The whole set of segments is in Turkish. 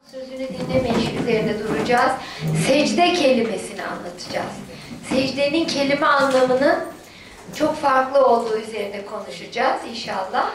Sözünü dinleme işi üzerinde duracağız. Secde kelimesini anlatacağız. Secdenin kelime anlamının çok farklı olduğu üzerinde konuşacağız inşallah.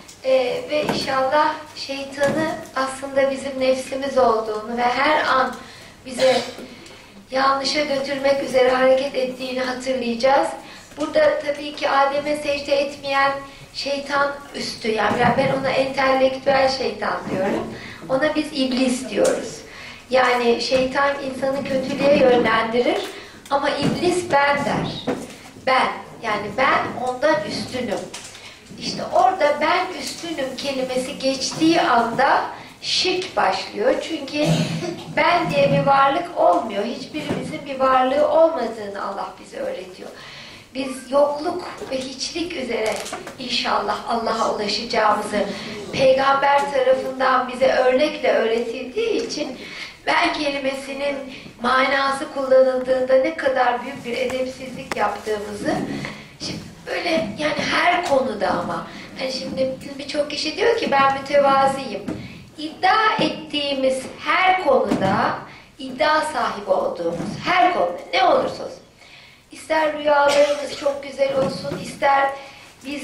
Ve inşallah şeytanı aslında bizim nefsimiz olduğunu ve her an bize yanlışa götürmek üzere hareket ettiğini hatırlayacağız. Burada tabii ki Adem'e secde etmeyen şeytan üstü, yani ben ona entelektüel şeytan diyorum. Ona biz iblis diyoruz. Yani şeytan insanı kötülüğe yönlendirir ama iblis ben der. Ben, yani ben ondan üstünüm. İşte orada ben üstünüm kelimesi geçtiği anda şirk başlıyor. Çünkü ben diye bir varlık olmuyor. Hiçbirimizin bir varlığı olmadığını Allah bize öğretiyor. Biz yokluk ve hiçlik üzere inşallah Allah'a ulaşacağımızı Peygamber tarafından bize örnekle öğretildiği için ben kelimesinin manası kullanıldığında ne kadar büyük bir edepsizlik yaptığımızı, şimdi böyle yani her konuda ama hani şimdi birçok kişi diyor ki ben mütevazıyım. İddia ettiğimiz her konuda iddia sahibi olduğumuz her konuda ne olursa olsun. İster rüyalarımız çok güzel olsun, ister biz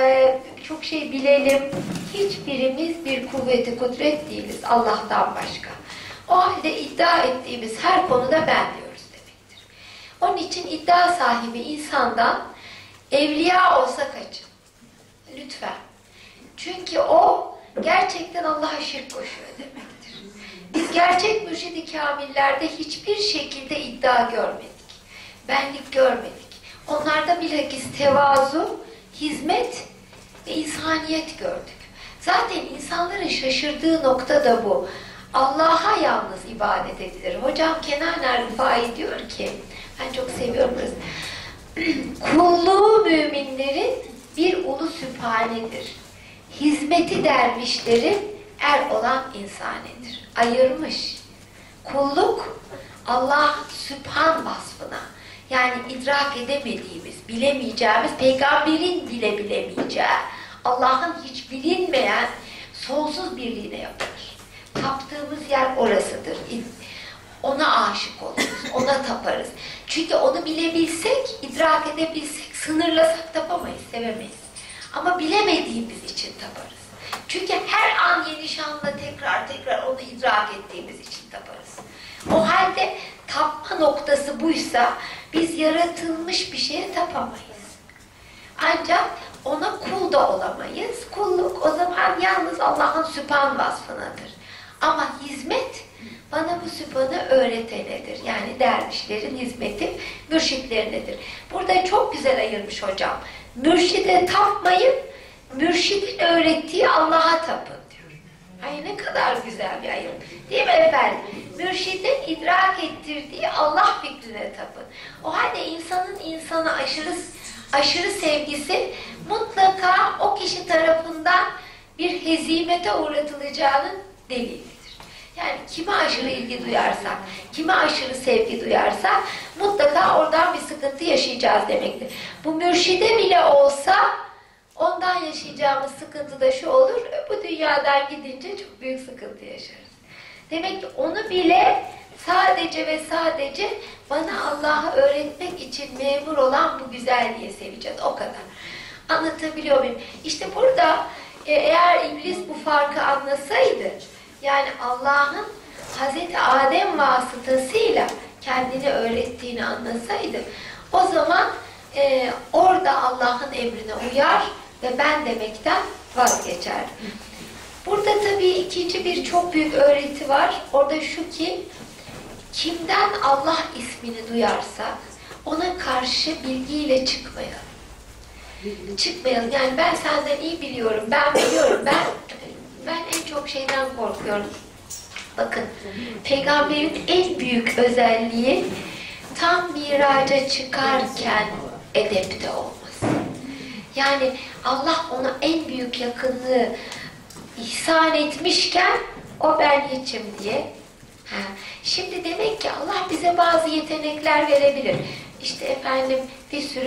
çok şey bilelim. Hiçbirimiz bir kuvveti kudret değiliz Allah'tan başka. O halde iddia ettiğimiz her konuda ben diyoruz demektir. Onun için iddia sahibi insandan evliya olsa kaçın. Lütfen. Çünkü o gerçekten Allah'a şirk koşuyor demektir. Biz gerçek mürşid-i kamillerde hiçbir şekilde iddia görmedik. Benlik görmedik. Onlarda bilakis tevazu, hizmet ve insaniyet gördük. Zaten insanların şaşırdığı nokta da bu. Allah'a yalnız ibadet edilir. Hocam Kenan Rıfai diyor ki, ben çok seviyorum burası. Kulluğu müminlerin bir ulu sübhanedir. Hizmeti dervişlerin er olan insanedir. Ayırmış. Kulluk Allah sübhan vasfına, yani idrak edemediğimiz, bilemeyeceğimiz, peygamberin bile bilemeyeceği, Allah'ın hiç bilinmeyen sonsuz birliğine yapılır. Taptığımız yer orasıdır. Ona aşık oluruz, ona taparız. Çünkü onu bilebilsek, idrak edebilsek, sınırlasak tapamayız, sevemeyiz. Ama bilemediğimiz için taparız. Çünkü her an yeni şanla tekrar onu idrak ettiğimiz için taparız. O halde tapma noktası buysa biz yaratılmış bir şeye tapamayız. Ancak ona kul da olamayız. Kulluk o zaman yalnız Allah'ın sübhan vasfınadır. Ama hizmet bana bu sübhanı öğretenedir. Yani dervişlerin hizmeti mürşitlerinedir. Burada çok güzel ayırmış hocam. Mürşide tapmayın, mürşidin öğrettiği Allah'a tapın diyor. Ay ne kadar güzel bir ayırım. Değil mi efendim? Mürşidin idrak ettirdiği Allah fikrine tapın. O halde insanın insana aşırı sevgisi mutlaka o kişi tarafından bir hezimete uğratılacağının delilidir. Yani kime aşırı ilgi duyarsak, kime aşırı sevgi duyarsak mutlaka oradan bir sıkıntı yaşayacağız demektir. Bu mürşide bile olsa ondan yaşayacağımız sıkıntı da şu olur, bu dünyadan gidince çok büyük sıkıntı yaşarız. Demek ki onu bile sadece ve sadece bana Allah'ı öğretmek için memur olan bu güzelliği seveceğiz. O kadar. Anlatabiliyor muyum? İşte burada eğer iblis bu farkı anlasaydı, yani Allah'ın Hazreti Adem vasıtasıyla kendini öğrettiğini anlasaydı, o zaman orada Allah'ın emrine uyar ve ben demekten vazgeçer. Burada tabii ikinci bir çok büyük öğreti var. Orada şu ki, kimden Allah ismini duyarsak ona karşı bilgiyle çıkmayalım. Çıkmayalım. Yani ben senden iyi biliyorum, ben biliyorum, ben en çok şeyden korkuyorum. Bakın, Peygamberin en büyük özelliği tam miraca çıkarken edepte olması. Yani Allah ona en büyük yakınlığı ihsan etmişken o ben hiçim diye. Şimdi demek ki Allah bize bazı yetenekler verebilir. İşte efendim bir sürü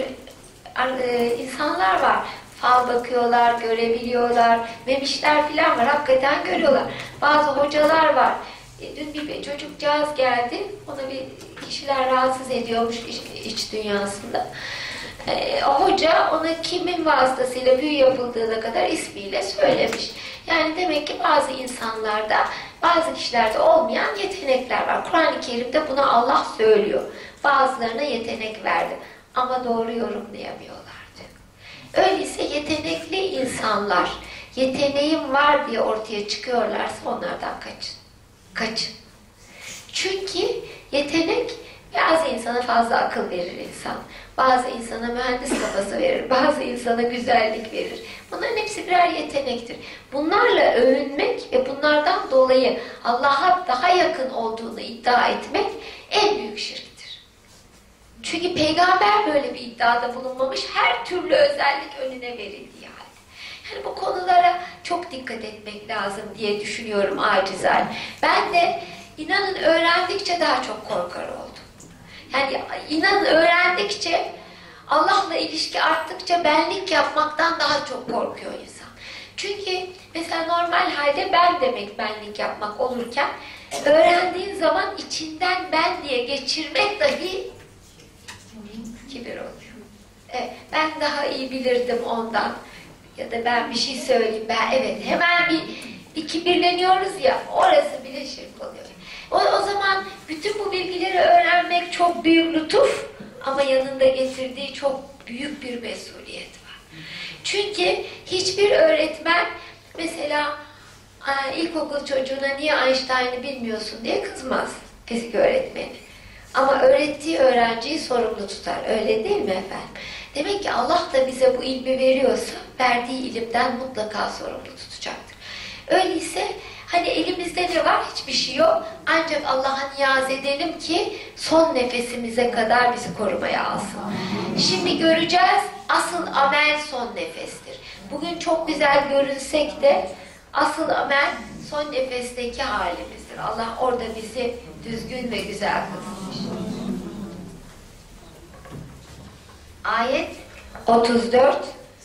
insanlar var. Fal bakıyorlar, görebiliyorlar, memişler filan var, hakikaten görüyorlar. Bazı hocalar var, Dün bir çocukcağız geldi. Ona bir kişiler rahatsız ediyormuş iç dünyasında. O hoca ona kimin vasıtasıyla büyü yapıldığına kadar ismiyle söylemiş. Yani demek ki bazı insanlarda, bazı kişilerde olmayan yetenekler var. Kur'an-ı Kerim'de buna Allah söylüyor. Bazılarına yetenek verdi. Ama doğru yorumlayamıyorlardı. Öyleyse yetenekli insanlar, yeteneğim var diye ortaya çıkıyorlarsa onlardan kaçın. Kaçın. Çünkü yetenek bazı insana fazla akıl verir insan. Bazı insana mühendis kafası verir. Bazı insana güzellik verir. Bunların hepsi birer yetenektir. Bunlarla övünmek ve bunlardan dolayı Allah'a daha yakın olduğunu iddia etmek en büyük şirktir. Çünkü peygamber böyle bir iddiada bulunmamış. Her türlü özellik önüne verildiği halde. Yani bu konulara çok dikkat etmek lazım diye düşünüyorum acizane. Ben de inanın öğrendikçe daha çok korkar oldum. Yani inanın öğrendikçe, Allah'la ilişki arttıkça benlik yapmaktan daha çok korkuyor insan. Çünkü mesela normal halde ben demek benlik yapmak olurken öğrendiğin zaman içinden ben diye geçirmek dahi kibir oluyor. Ben daha iyi bilirdim ondan ya da ben bir şey söyleyeyim evet hemen bir kibirleniyoruz ya, orası bile şirk oluyor. O zaman bütün bu bilgileri öğrenmek çok büyük lütuf ama yanında getirdiği çok büyük bir mesuliyet var. Çünkü hiçbir öğretmen mesela ilkokul çocuğuna niye Einstein'ı bilmiyorsun diye kızmaz fizik öğretmeni. Ama öğrettiği öğrenciyi sorumlu tutar. Öyle değil mi efendim? Demek ki Allah da bize bu ilmi veriyorsa verdiği ilimden mutlaka sorumlu tutacaktır. Öyleyse hani elimizde ne var? Hiçbir şey yok. Ancak Allah'a niyaz edelim ki son nefesimize kadar bizi korumaya alsın. Şimdi göreceğiz, asıl amel son nefestir. Bugün çok güzel görünsek de asıl amel son nefesteki halimizdir. Allah orada bizi düzgün ve güzel kılmış. Ayet 34.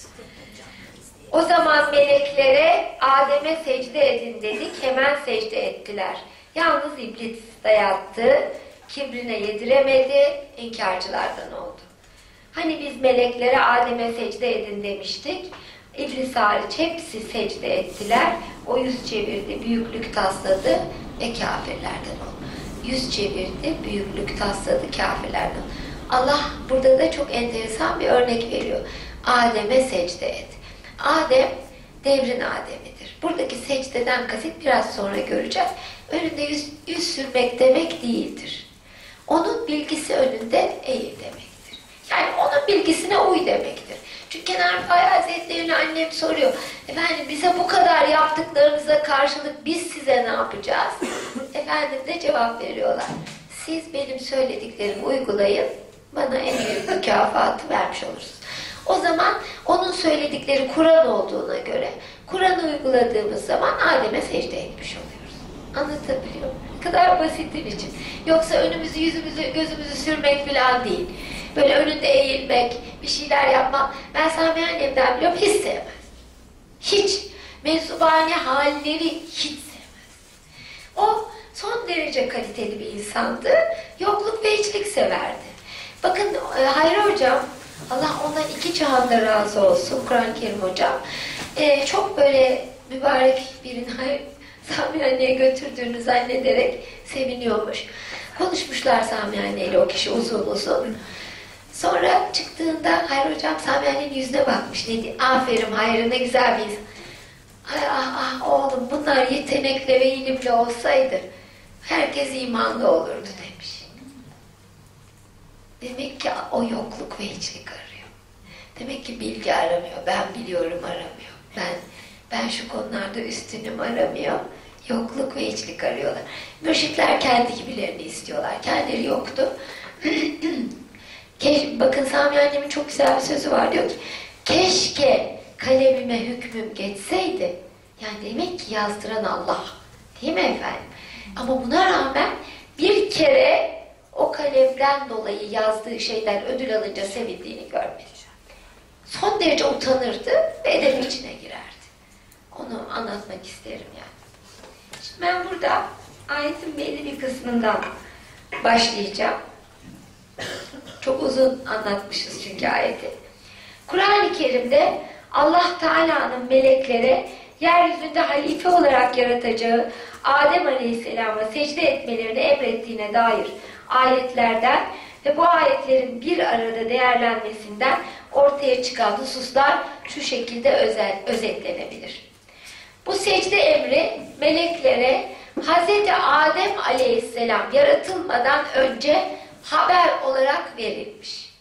O zaman meleklere Adem'e secde edin dedik, hemen secde ettiler. Yalnız iblis dayattı, kibrine yediremedi, inkarcılardan oldu. Hani biz meleklere Adem'e secde edin demiştik, İblis hariç hepsi secde ettiler, o yüz çevirdi, büyüklük tasladı ve kafirlerden oldu. Yüz çevirdi, büyüklük tasladı, kafirlerden. Allah burada da çok enteresan bir örnek veriyor. Adem'e secde et. Adem, devrin Adem'idir. Buradaki secdeden kasıt biraz sonra göreceğiz. Önünde yüz sürmek demek değildir. Onun bilgisi önünde eğil demektir. Yani onun bilgisine uy demektir. Çünkü Kenar Rıfai Hazretleri'ne annem soruyor. Efendim bize bu kadar yaptıklarınıza karşılık biz size ne yapacağız? Efendim de cevap veriyorlar. Siz benim söylediklerimi uygulayın, bana en büyük mükafatı vermiş olursunuz. O zaman onun söyledikleri Kur'an olduğuna göre Kur'an'ı uyguladığımız zaman Adem'e secde etmiş oluyoruz. Anlatabiliyor muyum? Ne kadar basitin için. Yoksa önümüzü, yüzümüzü, gözümüzü sürmek falan değil. Böyle önünde eğilmek, bir şeyler yapmak. Ben Sami annemden biliyorum, hiç sevmez. Hiç. Mensubane halleri hiç sevmez. O son derece kaliteli bir insandı. Yokluk ve hiçlik severdi. Bakın Hayri Hocam, Allah ondan iki cihanda razı olsun, Kur'an-ı Kerim Hocam. Çok böyle mübarek birini Sami anneye götürdüğünü zannederek seviniyormuş. Konuşmuşlar Sami anneyle o kişi uzun uzun. Sonra çıktığında Hayri Hocam Sami annenin yüzüne bakmış. Ne diye? Aferin Hayri, ne güzel bir insan. Oğlum bunlar yetenekle ve ilimle olsaydı herkes imanlı olurdu demiş. Demek ki o yokluk ve hiçlik arıyor. Demek ki bilgi aramıyor. Ben biliyorum aramıyor. Ben şu konularda üstünüm aramıyor. Yokluk ve hiçlik arıyorlar. Mürşitler kendi gibilerini istiyorlar. Kendileri yoktu. Bakın Sami annemin çok güzel bir sözü var. Diyor ki keşke kalemime hükmüm geçseydi. Yani demek ki yazdıran Allah. Değil mi efendim? Ama buna rağmen bir kere o kalemden dolayı yazdığı şeyden ödül alınca sevindiğini görmedi. Son derece utanırdı ve edep içine girerdi. Onu anlatmak isterim yani. Şimdi ben burada Ayetin belli bir kısmından başlayacağım. Çok uzun anlatmışız çünkü ayeti. Kur'an-ı Kerim'de Allah Teala'nın meleklere yeryüzünde halife olarak yaratacağı Adem Aleyhisselam'a secde etmelerini emrettiğine dair ayetlerden ve bu ayetlerin bir arada değerlenmesinden ortaya çıkan hususlar şu şekilde özetlenebilir. Bu secde emri meleklere Hz. Adem Aleyhisselam yaratılmadan önce haber olarak verilmiş.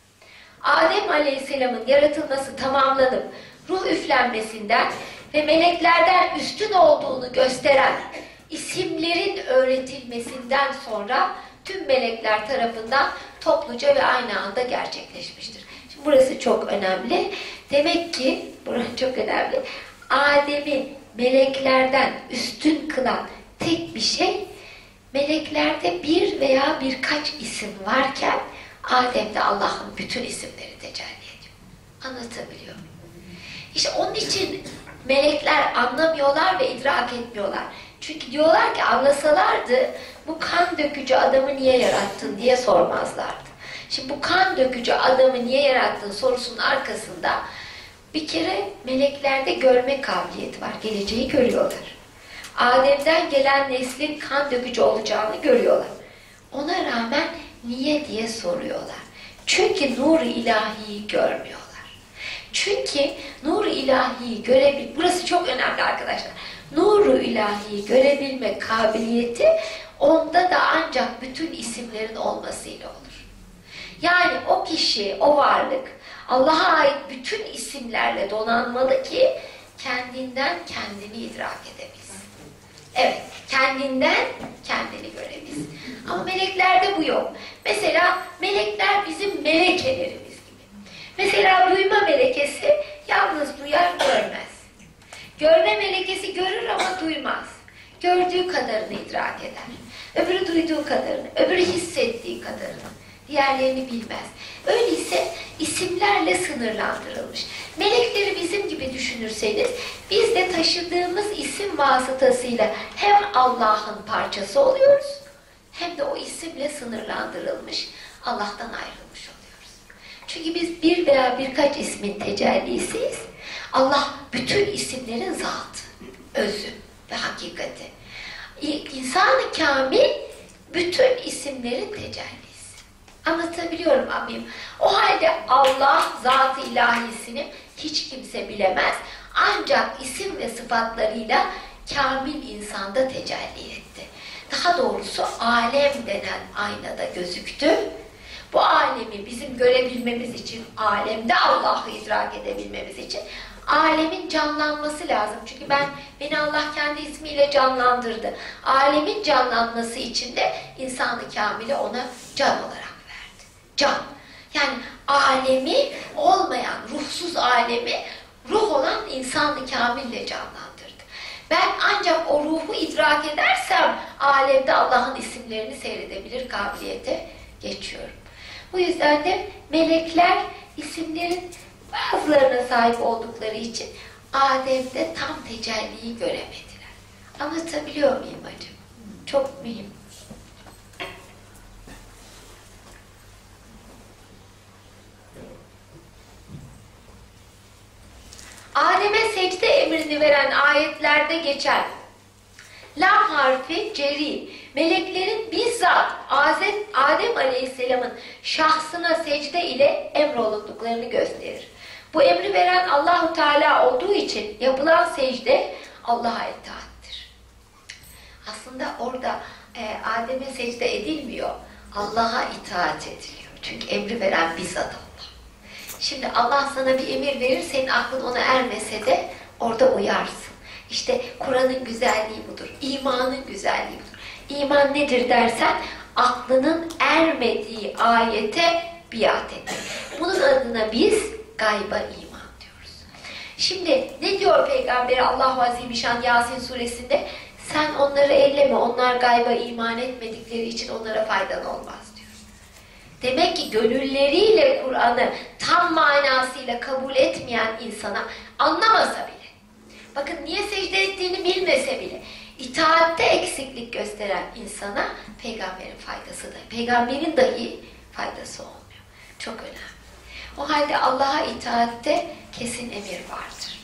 Adem Aleyhisselam'ın yaratılması tamamlanıp ruh üflenmesinden ve meleklerden üstün olduğunu gösteren isimlerin öğretilmesinden sonra tüm melekler tarafından topluca ve aynı anda gerçekleşmiştir. Şimdi burası çok önemli. Demek ki, burası çok önemli. Adem'i meleklerden üstün kılan tek bir şey, meleklerde bir veya birkaç isim varken Adem'de Allah'ın bütün isimleri tecelli ediyor. Anlatabiliyor muyum? İşte onun için melekler anlamıyorlar ve idrak etmiyorlar. Çünkü diyorlar ki anlasalardı bu kan dökücü adamı niye yarattın diye sormazlardı. Şimdi bu kan dökücü adamı niye yarattın sorusunun arkasında bir kere meleklerde görme kabiliyeti var. Geleceği görüyorlar. Adem'den gelen neslin kan dökücü olacağını görüyorlar. Ona rağmen niye diye soruyorlar. Çünkü nur-u ilahiyi görmüyorlar. Çünkü nur-u ilahiyi görebilmek, burası çok önemli arkadaşlar. Nur-u ilahiyi görebilme kabiliyeti onda da ancak bütün isimlerin olmasıyla olur. Yani o kişi, o varlık Allah'a ait bütün isimlerle donanmalı ki kendinden kendini idrak edebilsin. Evet, kendinden kendini görebilsin. Ama meleklerde bu yok. Mesela melekler bizim melekelerimiz gibi. Mesela duyma melekesi yalnız duyar, görmez. Görme melekesi görür ama duymaz. Gördüğü kadarını idrak eder. Öbürü duyduğu kadarını, öbürü hissettiği kadarını. Diğerlerini bilmez. Öyleyse isimlerle sınırlandırılmış. Melekleri bizim gibi düşünürseniz, biz de taşıdığımız isim vasıtasıyla hem Allah'ın parçası oluyoruz, hem de o isimle sınırlandırılmış, Allah'tan ayrılmış oluyoruz. Çünkü biz bir veya birkaç ismin tecellisiyiz. Allah bütün isimlerin zatı, özü ve hakikati. İnsan-ı kamil bütün isimlerin tecellisi. Anlatabiliyorum amim. O halde Allah zat-ı ilahisini hiç kimse bilemez. Ancak isim ve sıfatlarıyla kamil insanda tecelli etti. Daha doğrusu alem denen aynada gözüktü. Bu alemi bizim görebilmemiz için, alemde Allah'ı idrak edebilmemiz için alemin canlanması lazım. Çünkü beni Allah kendi ismiyle canlandırdı. Alemin canlanması için de insan-ı kamili ona can olarak verdi. Can. Yani alemi olmayan, ruhsuz alemi ruh olan insan-ı kamille canlandırdı. Ben ancak o ruhu idrak edersem alemde Allah'ın isimlerini seyredebilir kabiliyete geçiyorum. Bu yüzden de melekler isimlerin bazılarına sahip oldukları için Adem'de tam tecelliyi göremediler. Anlatabiliyor muyum acaba? Çok mühim. Adem'e secde emrini veren ayetlerde geçen lam harfi ceri, meleklerin bizzat Adem Aleyhisselam'ın şahsına secde ile emrolunduklarını gösterir. Bu emri veren Allahu Teala olduğu için yapılan secde Allah'a itaattir. Aslında orada Adem'e secde edilmiyor, Allah'a itaat ediliyor. Çünkü emri veren bizzat Allah. Şimdi Allah sana bir emir verir, senin aklın ona ermese de orada uyarsın. İşte Kur'an'ın güzelliği budur, imanın güzelliği budur. İman nedir dersen, aklının ermediği ayete biat etmek. Bunun adına biz gayba iman diyoruz. Şimdi ne diyor Peygamber Allah-u Azimüşşan Yasin suresinde? Sen onları elleme, onlar gayba iman etmedikleri için onlara faydan olmaz diyor. Demek ki gönülleriyle Kur'an'ı tam manasıyla kabul etmeyen insana, anlamasa bile, bakın niye secde ettiğini bilmese bile, İtaatte eksiklik gösteren insana peygamberin faydası da, peygamberin dahi faydası olmuyor. Çok önemli. O halde Allah'a itaatte kesin emir vardır.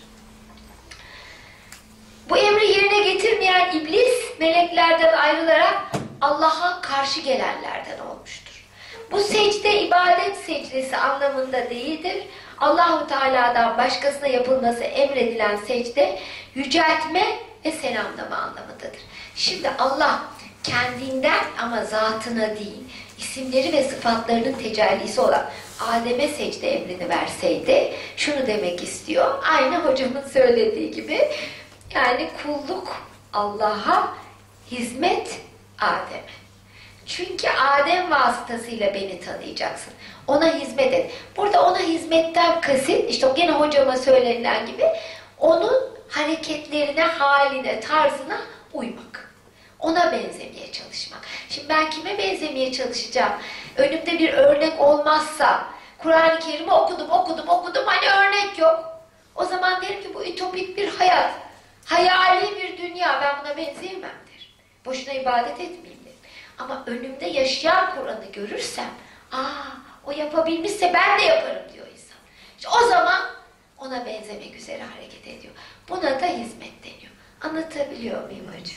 Bu emri yerine getirmeyen iblis meleklerden ayrılarak Allah'a karşı gelenlerden olmuştur. Bu secde ibadet secdesi anlamında değildir. Allahu Teala'dan başkasına yapılması emredilen secde yüceltme ve selamlama anlamındadır. Şimdi Allah kendinden ama zatına değil, isimleri ve sıfatlarının tecellisi olan Adem'e secde emrini verseydi şunu demek istiyor. Aynı hocamın söylediği gibi, yani kulluk Allah'a, hizmet Adem'e. Çünkü Adem vasıtasıyla beni tanıyacaksın. Ona hizmet et. Burada ona hizmetten kasıt, işte gene hocama söylenilen gibi, onun hareketlerine, haline, tarzına uymak. Ona benzemeye çalışmak. Şimdi ben kime benzemeye çalışacağım? Önümde bir örnek olmazsa, Kur'an-ı Kerim'i okudum, hani örnek yok. O zaman derim ki bu ütopik bir hayat. Hayali bir dünya, ben buna benzeyemem derim. Boşuna ibadet etmeyeyim derim. Ama önümde yaşayan Kur'an'ı görürsem, o yapabilmişse ben de yaparım diyor insan. İşte o zaman ona benzemek üzere hareket ediyor. Buna da hizmet deniyor. Anlatabiliyor muyum hocam?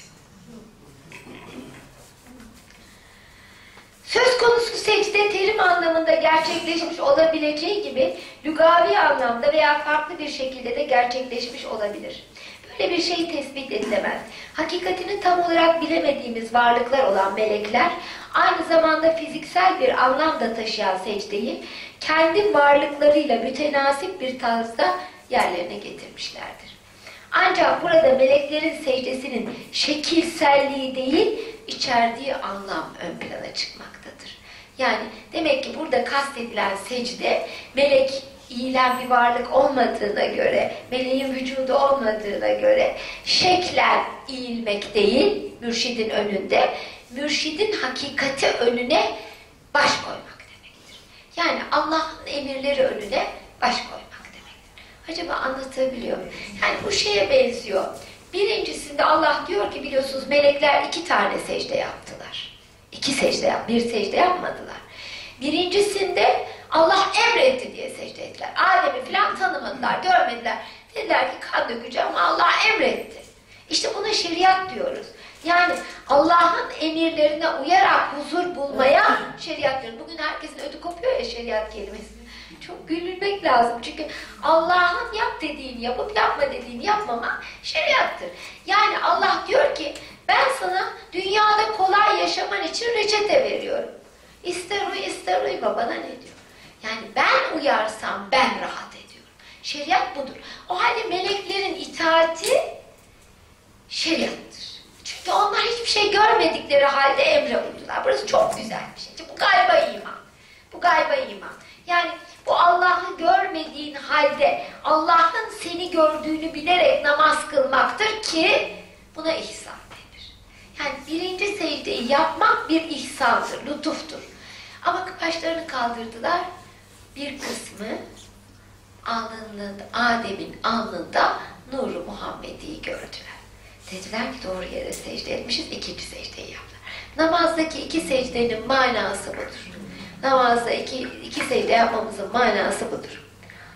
Söz konusu secde terim anlamında gerçekleşmiş olabileceği gibi lügavi anlamda veya farklı bir şekilde de gerçekleşmiş olabilir. Böyle bir şey tespit edilemez. Hakikatini tam olarak bilemediğimiz varlıklar olan melekler aynı zamanda fiziksel bir anlam da taşıyan secdeyi kendi varlıklarıyla mütenasip bir tarzda yerlerine getirmişlerdir. Ancak burada meleklerin secdesinin şekilselliği değil, içerdiği anlam ön plana çıkmaktadır. Yani demek ki burada kastedilen secde, melek eğilen bir varlık olmadığına göre, meleğin vücudu olmadığına göre şeklen eğilmek değil, mürşidin önünde, mürşidin hakikati önüne baş koymak demektir. Yani Allah'ın emirleri önüne baş koymak demektir. Acaba anlatabiliyor muyum? Yani bu şeye benziyor. Birincisinde Allah diyor ki, biliyorsunuz melekler 2 tane secde yaptılar. 2 secde bir secde yapmadılar. Birincisinde Allah emretti diye secde ettiler. Adem'i falan tanımadılar, görmediler. Dediler ki kan dökeceğim ama Allah emretti. İşte buna şeriat diyoruz. Yani Allah'ın emirlerine uyarak huzur bulmaya şeriat diyoruz. Bugün herkesin ödü kopuyor ya şeriat kelimesini. Çok gülmek lazım. Çünkü Allah'ın yap dediğini yapıp yapma dediğini yapmamak şeriattır. Yani Allah diyor ki, ben sana dünyada kolay yaşaman için reçete veriyorum. İster uy ister uyma, bana ne diyor? Yani ben uyarsam ben rahat ediyorum. Şeriat budur. O halde meleklerin itaati şeriattır. Çünkü onlar hiçbir şey görmedikleri halde emre uydular. Burası çok güzel bir şey. Bu gayba iman. Bu gayba iman. Yani bu Allah'ı görmediğin halde Allah'ın seni gördüğünü bilerek namaz kılmaktır ki buna ihsan denir. Yani birinci secdeyi yapmak bir ihsandır, lütuftur. Ama başlarını kaldırdılar. Bir kısmı alnında, Adem'in alnında nuru Muhammedi'yi gördüler. Dediler ki doğru yere secde etmişiz, 2. secdeyi yaptılar. Namazdaki 2 secdenin manası budur. Namazda iki secde yapmamızın manası budur.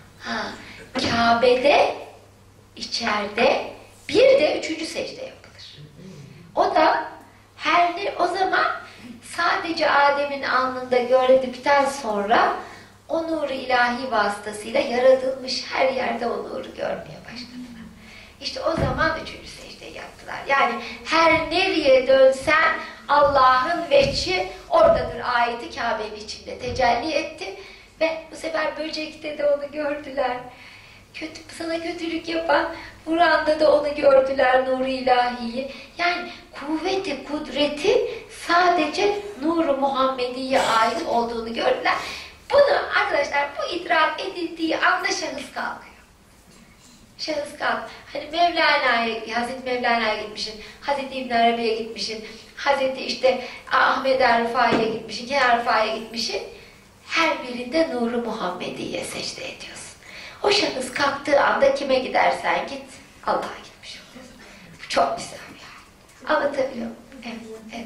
Kabe'de, içeride bir de 3. secde yapılır. O da o zaman sadece Adem'in alnında gördükten sonra o nuru ilahi vasıtasıyla yaratılmış her yerde o nuru görmeye başladılar. İşte o zaman 3. secdeyi yaptılar. Yani her nereye dönsen Allah'ın veçhi oradadır ayeti Kabe'nin içinde tecelli etti ve bu sefer böcekte de onu gördüler. Sana kötülük yapan Kur'an'da da onu gördüler, nuru ilahiyi. Yani kuvveti, kudreti sadece nuru Muhammediye ait olduğunu gördüler. Bunu arkadaşlar, bu idrak edildiği anda şahıs kalkıyor. Şahıs kalk. Hani Hazreti Mevlana'ya gitmişsin, Hazreti İbn Arabi'ye gitmişsin, Hazreti işte Ahmed Rıfai'ye gitmişsin, Kenan Rıfai'ye gitmişsin. Her birinde nuru Muhammediye secde ediyorsun. O şahıs kalktığı anda kime gidersen git, Allah'a gitmiş oluyorsun. Bu çok güzel yani. Anlatabiliyor muyum? Evet. Evet.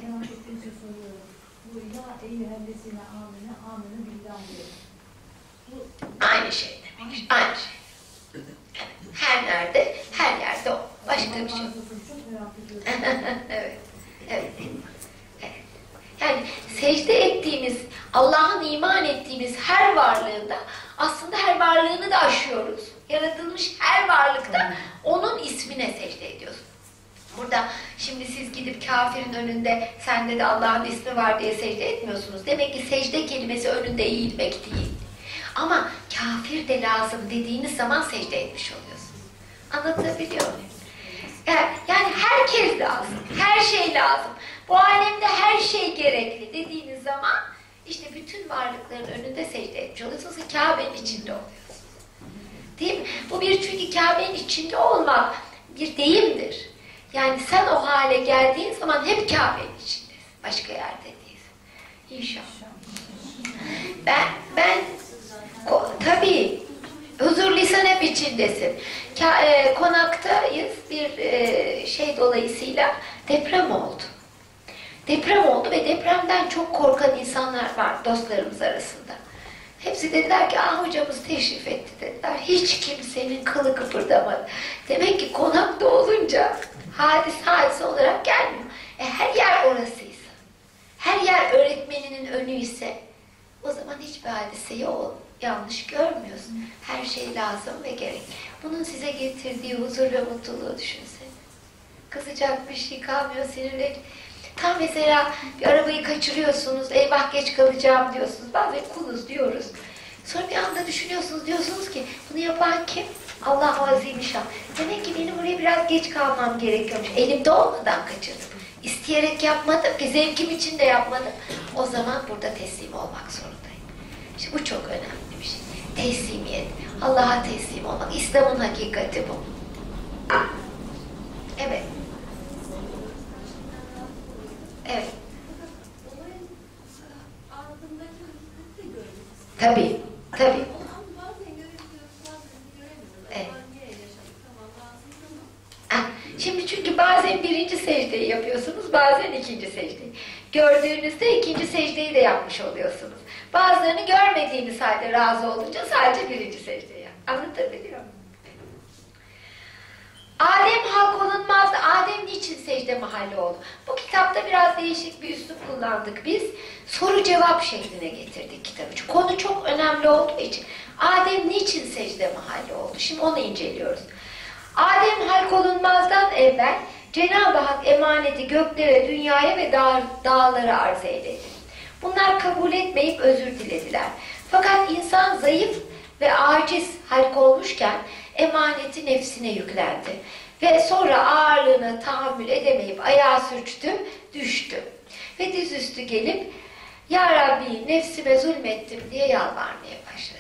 Aynı şey demek. Aynı şey. Her nerede, her yerde o. Başka bir şey. Evet. Evet. Evet. Yani secde ettiğimiz, Allah'ın iman ettiğimiz her varlığında aslında her varlığını da aşıyoruz. Yaratılmış her varlıkta onun ismine secde ediyoruz. Burada şimdi siz gidip kafirin önünde sende de Allah'ın ismi var diye secde etmiyorsunuz. Demek ki secde kelimesi önünde eğilmek değil. Ama kafir de lazım dediğiniz zaman secde etmiş oluyorsunuz. Anlatabiliyor muyum? Yani herkes lazım. Her şey lazım. Bu alemde her şey gerekli dediğiniz zaman işte bütün varlıkların önünde secde etmiş oluyorsunuz. Kabe'nin içinde oluyorsunuz. Değil mi? Bu bir çünkü Kabe'nin içinde olmak bir deyimdir. Yani sen o hale geldiğin zaman hep Kabe'nin içindesin. Başka yerde değilsin. İnşallah. Ben tabii huzurluysan hep içindesin. Konaktayız bir şey dolayısıyla deprem oldu. Deprem oldu ve depremden çok korkan insanlar var dostlarımız arasında. Hepsi dediler ki hocamız teşrif etti dediler. Hiç kimsenin kılı kıpırdamadı. Demek ki konakta olunca hadise olarak gelmiyor. Her yer orasıysa, her yer öğretmeninin önü ise o zaman hiçbir hadiseyi yanlış görmüyorsun. Her şey lazım ve gerek. Bunun size getirdiği huzur ve mutluluğu düşünsene. Kızacak bir şey kalmıyor, sinirleri. Tam mesela bir arabayı kaçırıyorsunuz, eyvah geç kalacağım diyorsunuz. Bazen kuluz diyoruz. Sonra bir anda düşünüyorsunuz, diyorsunuz ki bunu yapan kim? Allah-u Azimüşşan. Demek ki benim buraya biraz geç kalmam gerekiyormuş. Elimde olmadan kaçırdım. İsteyerek yapmadım ki, zevkim için de yapmadım. O zaman burada teslim olmak zorundayım. İşte bu çok önemli bir şey. Teslimiyet. Allah'a teslim olmak. İslam'ın hakikati bu. Evet. Evet. Tabii. Tabii. Evet. Şimdi çünkü bazen birinci secdeyi yapıyorsunuz, bazen ikinci secdeyi. Gördüğünüzde ikinci secdeyi de yapmış oluyorsunuz. Bazılarını görmediğiniz halde razı olunca sadece birinci secdeyi yap. Anlatabiliyor muyum? Adem hak olunmazdı. Adem niçin secde mahalli oldu? Bu kitapta biraz değişik bir üslup kullandık biz. Soru cevap şekline getirdik kitabı. Konu çok önemli olduğu için. Adem niçin secde mahalli oldu? Şimdi onu inceliyoruz. Adem halk olunmazdan evvel Cenab-ı Hak emaneti göklere, dünyaya ve dağlara arz eyledi. Bunlar kabul etmeyip özür dilediler. Fakat insan zayıf ve aciz halk olmuşken emaneti nefsine yüklendi. Ve sonra ağırlığına tahammül edemeyip ayağa sürçtü, düştü. Ve dizüstü gelip "Ya Rabbi nefsime zulmettim" diye yalvarmaya başladı.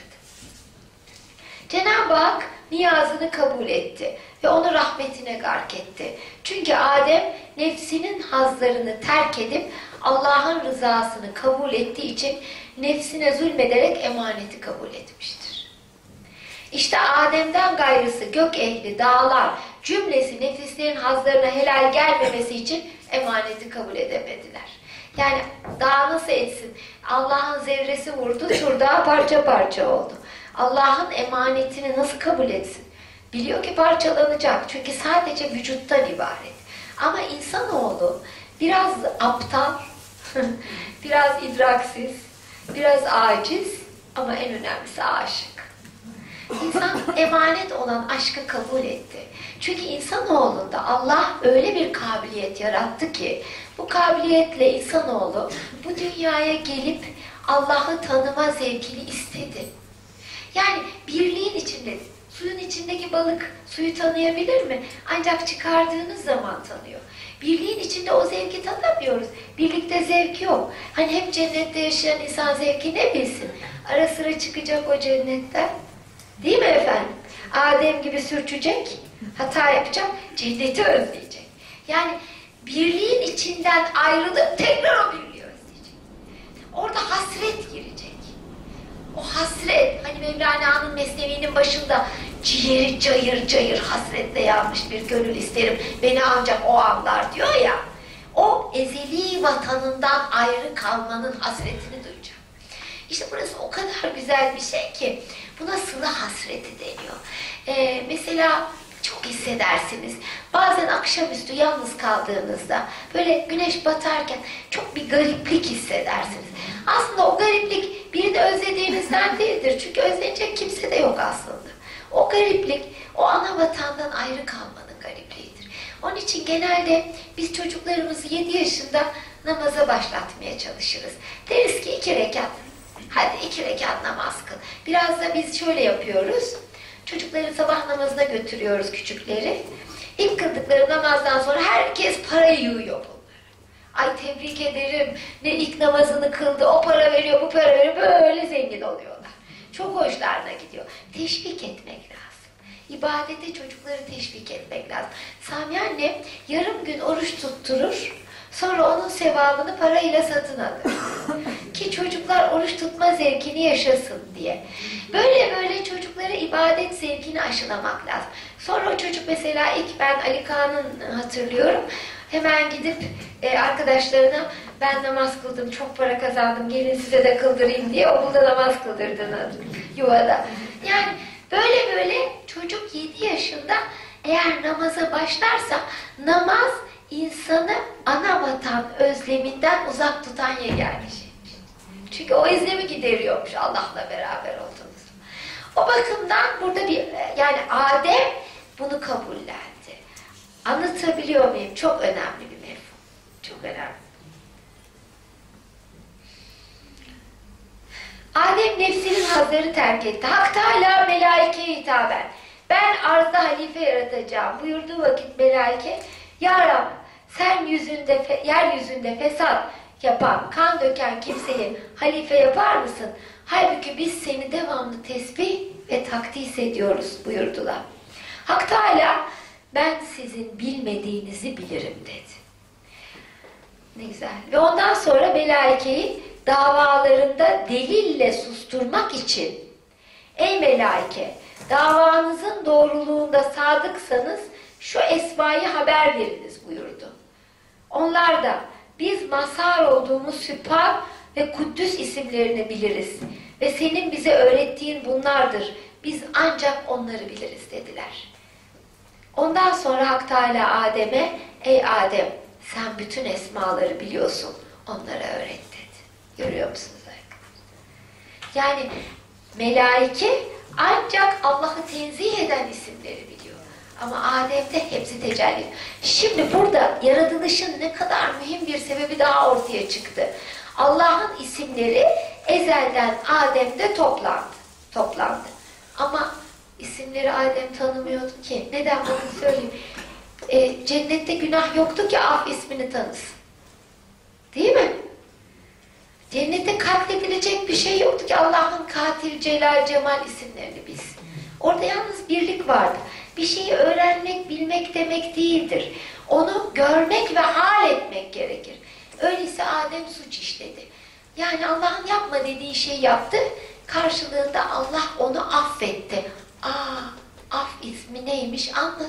Cenab-ı Hak niyazını kabul etti ve onu rahmetine gark etti. Çünkü Adem nefsinin hazlarını terk edip Allah'ın rızasını kabul ettiği için nefsine zulmederek emaneti kabul etmiştir. İşte Adem'den gayrısı gök ehli, dağlar, cümlesi nefislerin hazlarına helal gelmemesi için emaneti kabul edemediler. Yani dağ nasıl etsin? Allah'ın zerresi vurdu, turdağı parça parça oldu. Allah'ın emanetini nasıl kabul etsin? Biliyor ki parçalanacak. Çünkü sadece vücuttan ibaret. Ama insanoğlu biraz aptal, biraz idraksiz, biraz aciz ama en önemlisi aşık. İnsan emanet olan aşkı kabul etti. Çünkü insanoğlunda Allah öyle bir kabiliyet yarattı ki bu kabiliyetle insanoğlu bu dünyaya gelip Allah'ı tanıma zevkini istedi. Yani birliğin içinde, suyun içindeki balık suyu tanıyabilir mi? Ancak çıkardığınız zaman tanıyor. Birliğin içinde o zevki tadamıyoruz. Birlikte zevk yok. Hani hep cennette yaşayan insan zevki ne bilsin? Ara sıra çıkacak o cennetten. Değil mi efendim? Adem gibi sürçecek, hata yapacak, cenneti özleyecek. Yani birliğin içinden ayrılıp tekrar o birliği özleyecek. Orada hasret girecek. O hasret, hani Mevlana'nın Mesnevi'nin başında ciğeri cayır cayır hasretle yanmış bir gönül isterim, beni ancak o anlar diyor ya. o ezeli vatanından ayrı kalmanın hasretini duyacak. İşte burası o kadar güzel bir şey ki buna sıla hasreti deniyor. Mesela çok hissedersiniz. Bazen akşamüstü yalnız kaldığınızda böyle güneş batarken çok bir gariplik hissedersiniz. Aslında o gariplik birini özlediğinizden değildir. Çünkü özlenecek kimse de yok aslında. O gariplik o ana vatandan ayrı kalmanın garipliğidir. Onun için genelde biz çocuklarımızı 7 yaşında namaza başlatmaya çalışırız. Deriz ki 2 rekat. Hadi 2 rekat namaz kıl. Biraz da biz şöyle yapıyoruz. Çocukları sabah namazına götürüyoruz, küçükleri. İlk kıldıkları namazdan sonra herkes parayı yığıyor bunlara. Ay tebrik ederim, ne ilk namazını kıldı, o para veriyor, bu para veriyor, böyle zengin oluyorlar. Çok hoşlarına gidiyor. Teşvik etmek lazım. İbadete çocukları teşvik etmek lazım. Sami anne yarım gün oruç tutturur, sonra onun sevabını parayla satın alır. Ki çocuklar oruç tutma zevkini yaşasın diye. Böyle böyle çocuklara ibadet zevkini aşılamak lazım. Sonra o çocuk mesela ilk ben Ali Kağan'ın hatırlıyorum. Hemen gidip arkadaşlarına ben namaz kıldım, çok para kazandım, gelin size de kıldırayım diye okulda namaz kıldırdığını yuvada. Yani böyle böyle çocuk 7 yaşında eğer namaza başlarsa namaz insanı ana vatan özleminden uzak tutan yegane şey. Çünkü o özlemi gideriyormuş Allah'la beraber olduğunuz. O bakımdan burada bir yani Adem bunu kabullendi. Anlatabiliyor muyum? Çok önemli bir mefhum. Çok önemli. Adem nefsinin hazları terk etti. Hak Teâlâ melaikeye hitaben. Ben arzda halife yaratacağım buyurduğu vakit melaike Ya Rab sen yeryüzünde fesat yapan, kan döken kimseyi halife yapar mısın? Halbuki biz seni devamlı tesbih ve takdis ediyoruz buyurdular. Hak Teâlâ ben sizin bilmediğinizi bilirim dedi. Ne güzel. Ve ondan sonra melaikeyi davalarında delille susturmak için ey melaike davanızın doğruluğunda sadıksanız şu esmayı haber veriniz buyurdu. Onlar da biz mazhar olduğumuz Sübhan ve Kuddüs isimlerini biliriz ve senin bize öğrettiğin bunlardır. Biz ancak onları biliriz dediler. Ondan sonra Hak Teâlâ Adem'e ey Adem sen bütün esmaları biliyorsun onlara öğret dedi. Görüyor musunuz arkadaşlar? Yani melaike ancak Allah'ı tenzih eden isimleri biliyor. Ama Adem'de hepsi tecelli. Şimdi burada yaratılışın ne kadar mühim bir sebebi daha ortaya çıktı. Allah'ın isimleri ezelden Adem'de toplandı. Ama isimleri Adem tanımıyordu ki. Neden bunu söyleyeyim? Cennette günah yoktu ki af ismini tanısın. Değil mi? Cennette katledilecek bir şey yoktu ki Allah'ın katil, celal, cemal isimlerini bilsin. Orada yalnız birlik vardı. Bir şeyi öğrenmek, bilmek demek değildir. Onu görmek ve hal etmek gerekir. Öyleyse Adem suç işledi. Yani Allah'ın yapma dediği şeyi yaptı. Karşılığında Allah onu affetti. Af ismi neymiş anladı.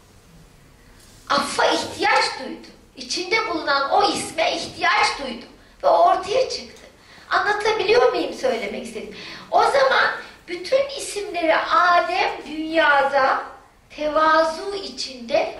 Affa ihtiyaç duydu. İçinde bulunan o isme ihtiyaç duydu. Ve ortaya çıktı. Anlatabiliyor muyum söylemek istedim? O zaman bütün isimleri Adem dünyada tevazu içinde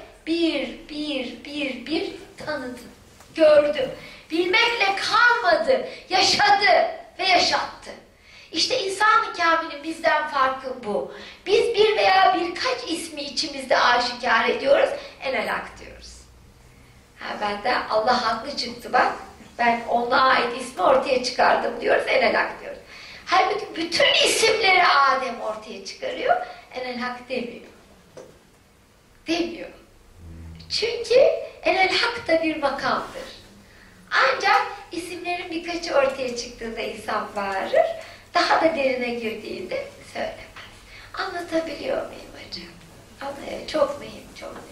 bir tanıdı, gördü. Bilmekle kalmadı, yaşadı ve yaşattı. İşte insan-ı kamilin bizden farkı bu. Biz bir veya birkaç ismi içimizde aşikar ediyoruz, enelhak diyoruz. Ben de Allah haklı çıktı bak, ben ona ait ismi ortaya çıkardım diyoruz, enelhak diyoruz. Halbuki bütün isimleri Adem ortaya çıkarıyor, enelhak demiyor. Demiyor. Çünkü enelhak da bir makamdır. Ancak isimlerin birkaçı ortaya çıktığında insan bağırır, daha da derine girdiğinde söylemez. Anlatabiliyor muyum hocam? Ama çok mühim, çok mühim.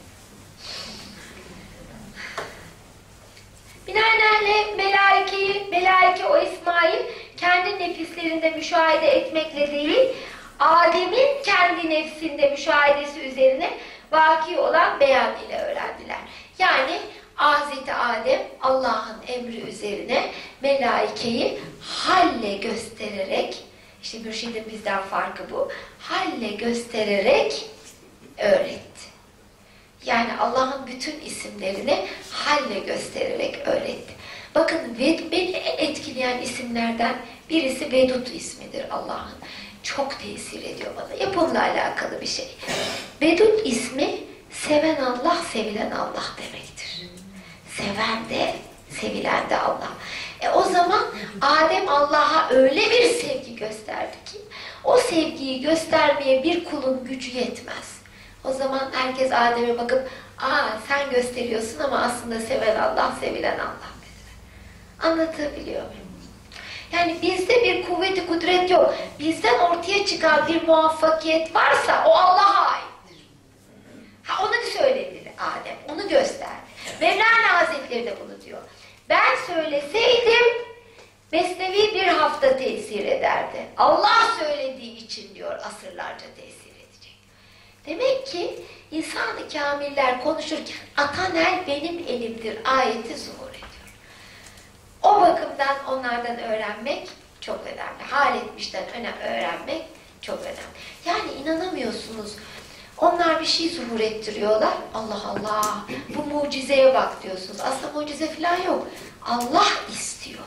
Binaenaleyh melaike o esmayı kendi nefislerinde müşahede etmekle değil, Adem'in kendi nefsinde müşahedesi üzerine vaki olan beyan ile öğrendiler. Yani Hazreti Adem Allah'ın emri üzerine melaikeyi halle göstererek, işte mürşidin bizden farkı bu, halle göstererek öğretti. Yani Allah'ın bütün isimlerini halle göstererek öğretti. Bakın beni en etkileyen isimlerden birisi Vedud ismidir Allah'ın. Çok tesir ediyor bana. Yapımla alakalı bir şey. Vedud ismi seven Allah, sevilen Allah demektir. Seven de, sevilen de Allah. O zaman Adem Allah'a öyle bir sevgi gösterdi ki o sevgiyi göstermeye bir kulun gücü yetmez. O zaman herkes Adem'e bakıp sen gösteriyorsun ama aslında seven Allah, sevilen Allah. Anlatabiliyor muyum? Yani bizde bir kuvveti kudret yok. Bizden ortaya çıkan bir muvaffakiyet varsa o Allah'a aittir. Onu söyledi Adem, onu gösterdi. Mevlana Hazretleri de bunu diyor. Ben söyleseydim Mesnevi bir hafta tesir ederdi. Allah söylediği için diyor asırlarca tesir edecek. Demek ki insan-ı kamiller konuşurken atan el benim elimdir ayeti zuhur ediyor. O bakımdan onlardan öğrenmek çok önemli. Hal etmişten öğrenmek çok önemli. Yani inanamıyorsunuz. Onlar bir şey zuhur ettiriyorlar. Allah Allah, bu mucizeye bak diyorsunuz. Aslında mucize falan yok. Allah istiyor.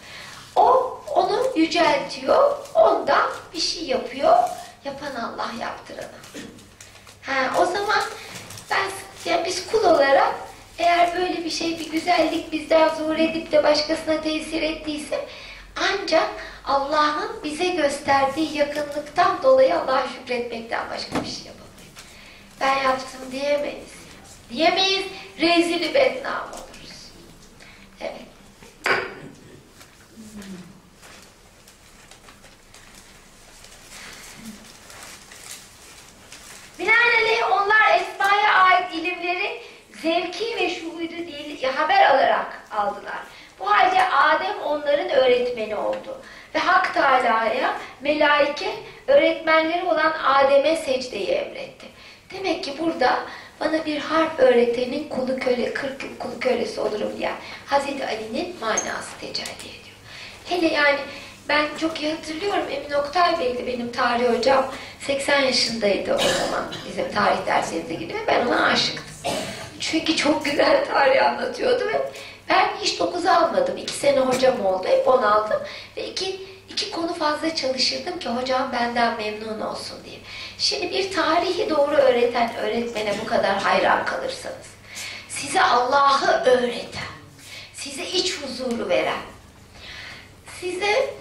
O onu yüceltiyor. Ondan bir şey yapıyor. Yapan Allah, yaptırana. O zaman yani biz kul olarak eğer böyle bir şey, bir güzellik bizden zuhur edip de başkasına tesir ettiyse ancak Allah'ın bize gösterdiği yakınlıktan dolayı Allah'a şükretmekten başka bir şey yapamayız. Ben yaptım diyemeyiz. Diyemeyiz, rezil-i bednam oluruz. Evet. Binaenaleyh onlar esmaya ait ilimleri zevki ve şuhudu değil, haber alarak aldılar. Bu halde Adem onların öğretmeni oldu. Ve Hak Teâlâ'ya melaike öğretmenleri olan Adem'e secdeyi emretti. Demek ki burada bana bir harf öğretenin kulu köle, 40 yıl kulu kölesi olurum diyen Hazreti Ali'nin manası tecelli ediyor. Hele yani ben çok iyi hatırlıyorum, Emin Oktay Bey'di benim tarih hocam. 80 yaşındaydı o zaman bizim tarih derslerimize gidiyor. Ben ona aşıktım. Çünkü çok güzel tarih anlatıyordu ve ben hiç 9 almadım. 2 sene hocam oldu. Hep 10 aldım. Ve iki konu fazla çalışırdım ki hocam benden memnun olsun diye. Şimdi bir tarihi doğru öğreten öğretmene bu kadar hayran kalırsanız, size Allah'ı öğreten, size iç huzuru veren, size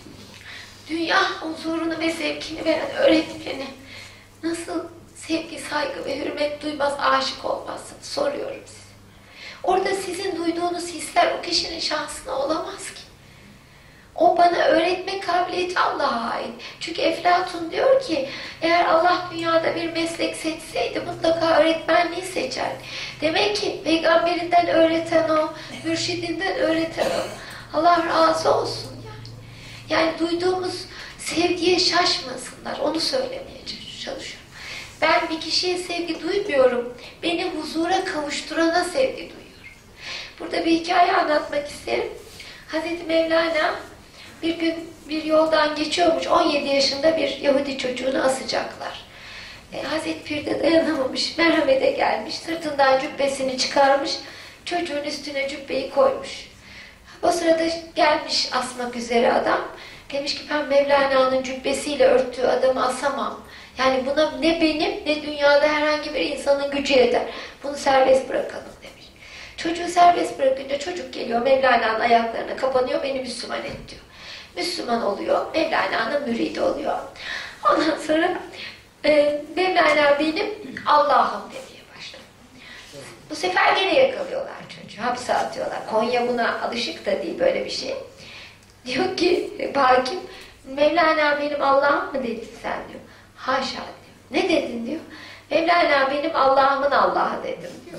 dünya huzurunu ve zevkini veren öğretmeni nasıl sevgi, saygı ve hürmet duymaz, aşık olmazsınız? Soruyorum size. Orada sizin duyduğunuz hisler o kişinin şahsına olamaz ki. O bana öğretme kabiliyeti Allah'a ait. Çünkü Eflatun diyor ki, eğer Allah dünyada bir meslek seçseydi mutlaka öğretmenliği seçerdi. Demek ki peygamberinden öğreten o, mürşidinden öğreten o. Allah razı olsun yani. Yani duyduğumuz sevgiye şaşmasınlar. Onu söylemeye çalışıyorum. Ben bir kişiye sevgi duymuyorum. Beni huzura kavuşturana sevgi duyuyorum. Burada bir hikaye anlatmak isterim. Hazreti Mevlana bir gün bir yoldan geçiyormuş. 17 yaşında bir Yahudi çocuğunu asacaklar. Hazreti Pir de dayanamamış. Merhamete gelmiş. Sırtından cübbesini çıkarmış. Çocuğun üstüne cübbeyi koymuş. O sırada gelmiş asmak üzere adam. Demiş ki ben Mevlana'nın cübbesiyle örttüğü adamı asamam. Yani buna ne benim ne dünyada herhangi bir insanın gücü yeter. Bunu serbest bırakalım demiş. Çocuğu serbest bırakınca çocuk geliyor Mevlana'nın ayaklarına kapanıyor, beni Müslüman et diyor. Müslüman oluyor, Mevlana'nın müridi oluyor. Ondan sonra Mevlana benim Allah'ım demeye başlıyor. Bu sefer gene yakalıyorlar çocuğu, hapse atıyorlar. Konya buna alışık da değil böyle bir şey. Diyor ki hakim, Mevlana benim Allah'ım mı dedin sen diyor. Haşa diyor. Ne dedin diyor. Mevlana benim Allah'ımın Allah'ı dedim diyor.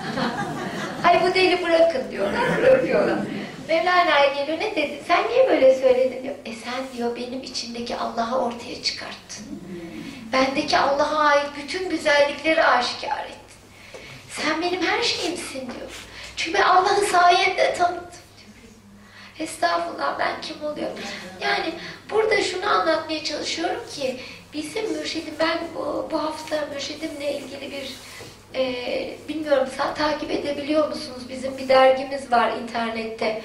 Ay bu deli bırakın diyorlar, bırakıyorlar. Mevlana'ya geliyor, ne dedi? Sen niye böyle söyledin diyor. Sen diyor benim içindeki Allah'ı ortaya çıkarttın. Bendeki Allah'a ait bütün güzellikleri aşikar ettin. Sen benim her şeyimsin diyor. Çünkü ben Allah'ı sayende tanıdım. Estağfurullah, ben kim oluyorum? Yani burada şunu anlatmaya çalışıyorum ki bizim mürşidim, ben bu hafta mürşidimle ilgili bir bilmiyorum takip edebiliyor musunuz? Bizim bir dergimiz var internette.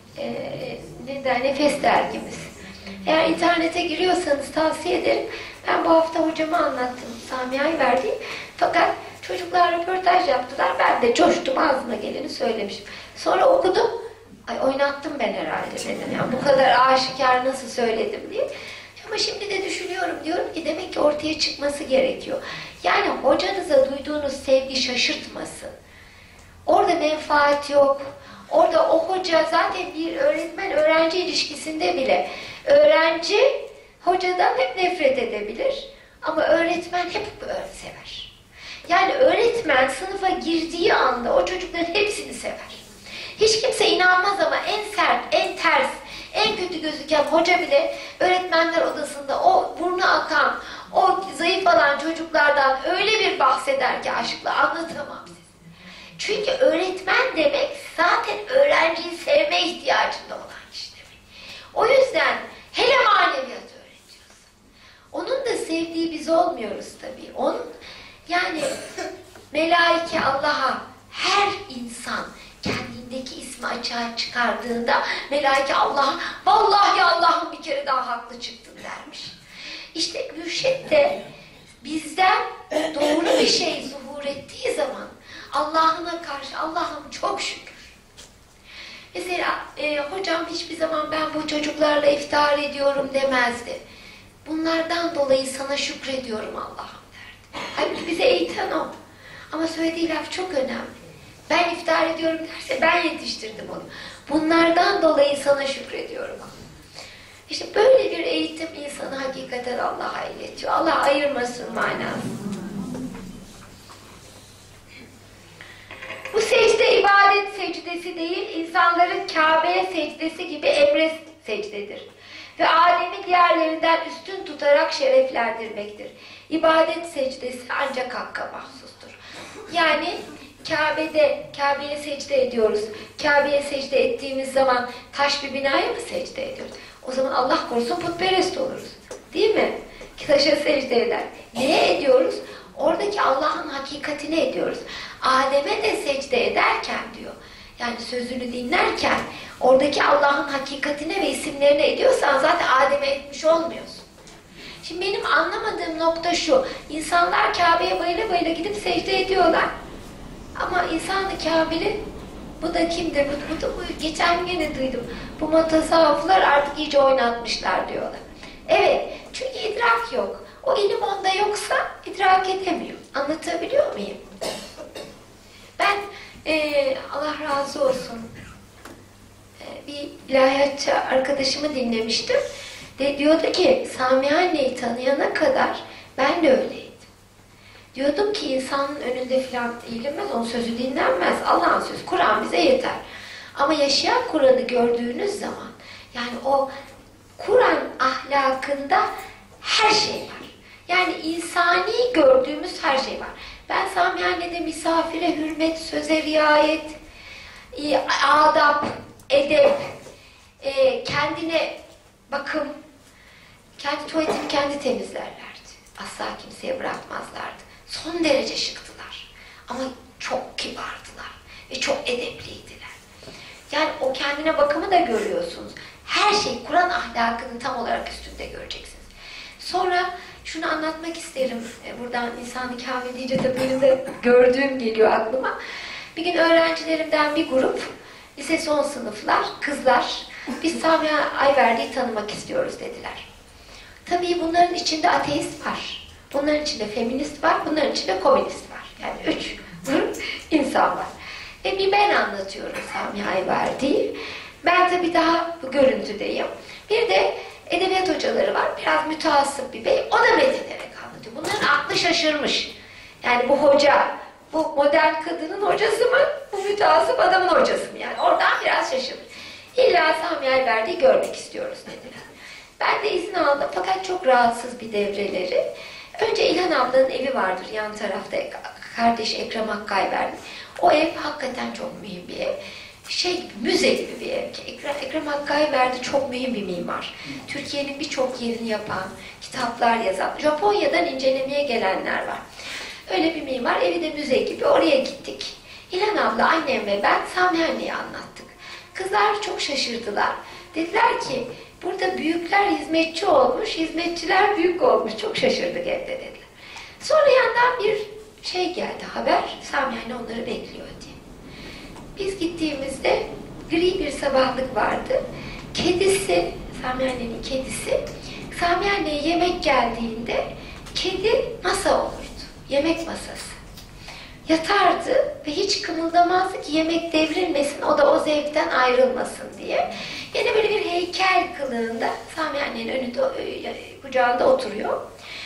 Nefes dergimiz. Eğer internete giriyorsanız tavsiye ederim. Ben bu hafta hocama anlattım. Sami Ayverdi. Fakat çocuklar röportaj yaptılar. Ben de coştum, ağzıma geleni söylemişim. Sonra okudum. Ay, oynattım ben herhalde dedim. Yani bu kadar aşikar nasıl söyledim diye. Ama şimdi de düşünüyorum, diyorum ki demek ki ortaya çıkması gerekiyor. Yani hocanıza duyduğunuz sevgi şaşırtmasın. Orada menfaat yok. Orada o hoca zaten bir öğretmen-öğrenci ilişkisinde bile öğrenci hocadan hep nefret edebilir. Ama öğretmen hep sever. Yani öğretmen sınıfa girdiği anda o çocukların hepsini sever. Hiç kimse inanmaz ama en sert, en ters, en kötü gözüken hoca bile öğretmenler odasında o burnu akan, o zayıf olan çocuklardan öyle bir bahseder ki aşkla anlatamam size. Çünkü öğretmen demek zaten öğrenciyi sevme ihtiyacında olan kişi demek. O yüzden hele maneviyat öğretiyorsa, onun da sevdiği biz olmuyoruz tabii. Onun yani melaike Allah'a her insan kendindeki ismi açığa çıkardığında melaike Allah'a vallahi Allah'ım bir kere daha haklı çıktın dermiş. İşte mürşit de bizden doğru bir şey zuhur ettiği zaman Allah'ına karşı Allah'ım çok şükür. Mesela hocam hiçbir zaman ben bu çocuklarla iftar ediyorum demezdi. Bunlardan dolayı sana şükrediyorum Allah'ım derdi. Halbuki bize eğiten o. Ama söylediği laf çok önemli. Ben iftar ediyorum derse ben yetiştirdim onu. Bunlardan dolayı sana şükrediyorum. İşte böyle bir eğitim insanı hakikaten Allah'a iletiyor. Allah ayırmasın manası. Bu secde ibadet secdesi değil, insanların Kabe'ye secdesi gibi emre secdedir. Ve alemi diğerlerinden üstün tutarak şereflendirmektir. İbadet secdesi ancak Hakk'a mahsustur. Yani Kabe'ye secde ediyoruz. Kabe'ye secde ettiğimiz zaman taş bir binaya mı secde ediyoruz? O zaman Allah korusun putperest oluruz. Değil mi? Taşa secde eder. Neye ediyoruz? Oradaki Allah'ın hakikatini ediyoruz. Adem'e de secde ederken diyor. Yani sözünü dinlerken oradaki Allah'ın hakikatine ve isimlerine ediyorsan zaten Adem'e etmiş olmuyorsun. Şimdi benim anlamadığım nokta şu. İnsanlar Kabe'ye bayıla bayıla gidip secde ediyorlar. Ama insan-ı Kamil'i, bu da kimdir? Bu geçen gene duydum. Bu mutasavvıflar artık iyice oynatmışlar diyorlar. Evet, çünkü idrak yok. O ilim onda yoksa idrak edemiyor. Anlatabiliyor muyum? Ben, Allah razı olsun, bir ilahiyatçı arkadaşımı dinlemiştim. Diyordu ki, Sami anneyi tanıyana kadar ben de öyleydim. Diyordum ki insanın önünde filan eğilinmez, onun sözü dinlenmez. Allah'ın sözü, Kur'an bize yeter. Ama yaşayan Kur'an'ı gördüğünüz zaman, yani o Kur'an ahlakında her şey var. Yani insani gördüğümüz her şey var. Ben Sami annede misafire hürmet, söze riayet, adap, edep, kendine bakım, kendi tuvaletini kendi temizlerlerdi. Asla kimseye bırakmazlardı. Son derece şıktılar. Ama çok kibardılar ve çok edepliydiler. Yani o kendine bakımı da görüyorsunuz. Her şey Kur'an ahlakını tam olarak üstünde göreceksiniz. Sonra şunu anlatmak isterim. Buradan insan-ı Kamil deyince de benim de gördüğüm geliyor aklıma. Bir gün öğrencilerimden bir grup, lise son sınıflar, kızlar, biz Sami Ayverdi'yi tanımak istiyoruz dediler. Tabii bunların içinde ateist var. Bunların içinde feminist var, bunların içinde komünist var. Yani 3 grup insan var. Ve bir ben anlatıyorum Sami Ayverdi'yi. Ben tabii daha bu görüntüdeyim. Bir de edebiyat hocaları var. Biraz müteassıp bir bey. O da methederek anlatıyor. Bunların aklı şaşırmış. Yani bu hoca, bu modern kadının hocası mı? Bu müteassıp adamın hocası mı? Yani oradan biraz şaşırmış. İlla Sami Ayverdi'yi görmek istiyoruz dediler. Ben de izin aldım fakat çok rahatsız bir devreleri. Önce İlhan ablanın evi vardır yan tarafta, kardeşi Ekrem Hakkayverdi. O ev hakikaten çok mühim bir ev. Müze gibi bir ev. Ekrem Hakkayverdi çok mühim bir mimar. Türkiye'nin birçok yerini yapan, kitaplar yazan, Japonya'dan incelemeye gelenler var. Öyle bir mimar, evi de müze gibi. Oraya gittik. İlhan abla, annem ve ben Samihane'yi anlattık. Kızlar çok şaşırdılar. Dediler ki, burada büyükler hizmetçi olmuş, hizmetçiler büyük olmuş. Çok şaşırdık evde dediler. Sonra yandan bir geldi, haber. Samihane onları bekliyor diye. Biz gittiğimizde gri bir sabahlık vardı. Kedisi, Samihane'nin kedisi, Samihane'ye yemek geldiğinde kedi masa olurdu. Yemek masası. Yatardı ve hiç kımıldamazdı ki yemek devrilmesin, o da o zevkten ayrılmasın diye. Yine böyle bir heykel kılığında Samihane'nin önünde, kucağında oturuyor.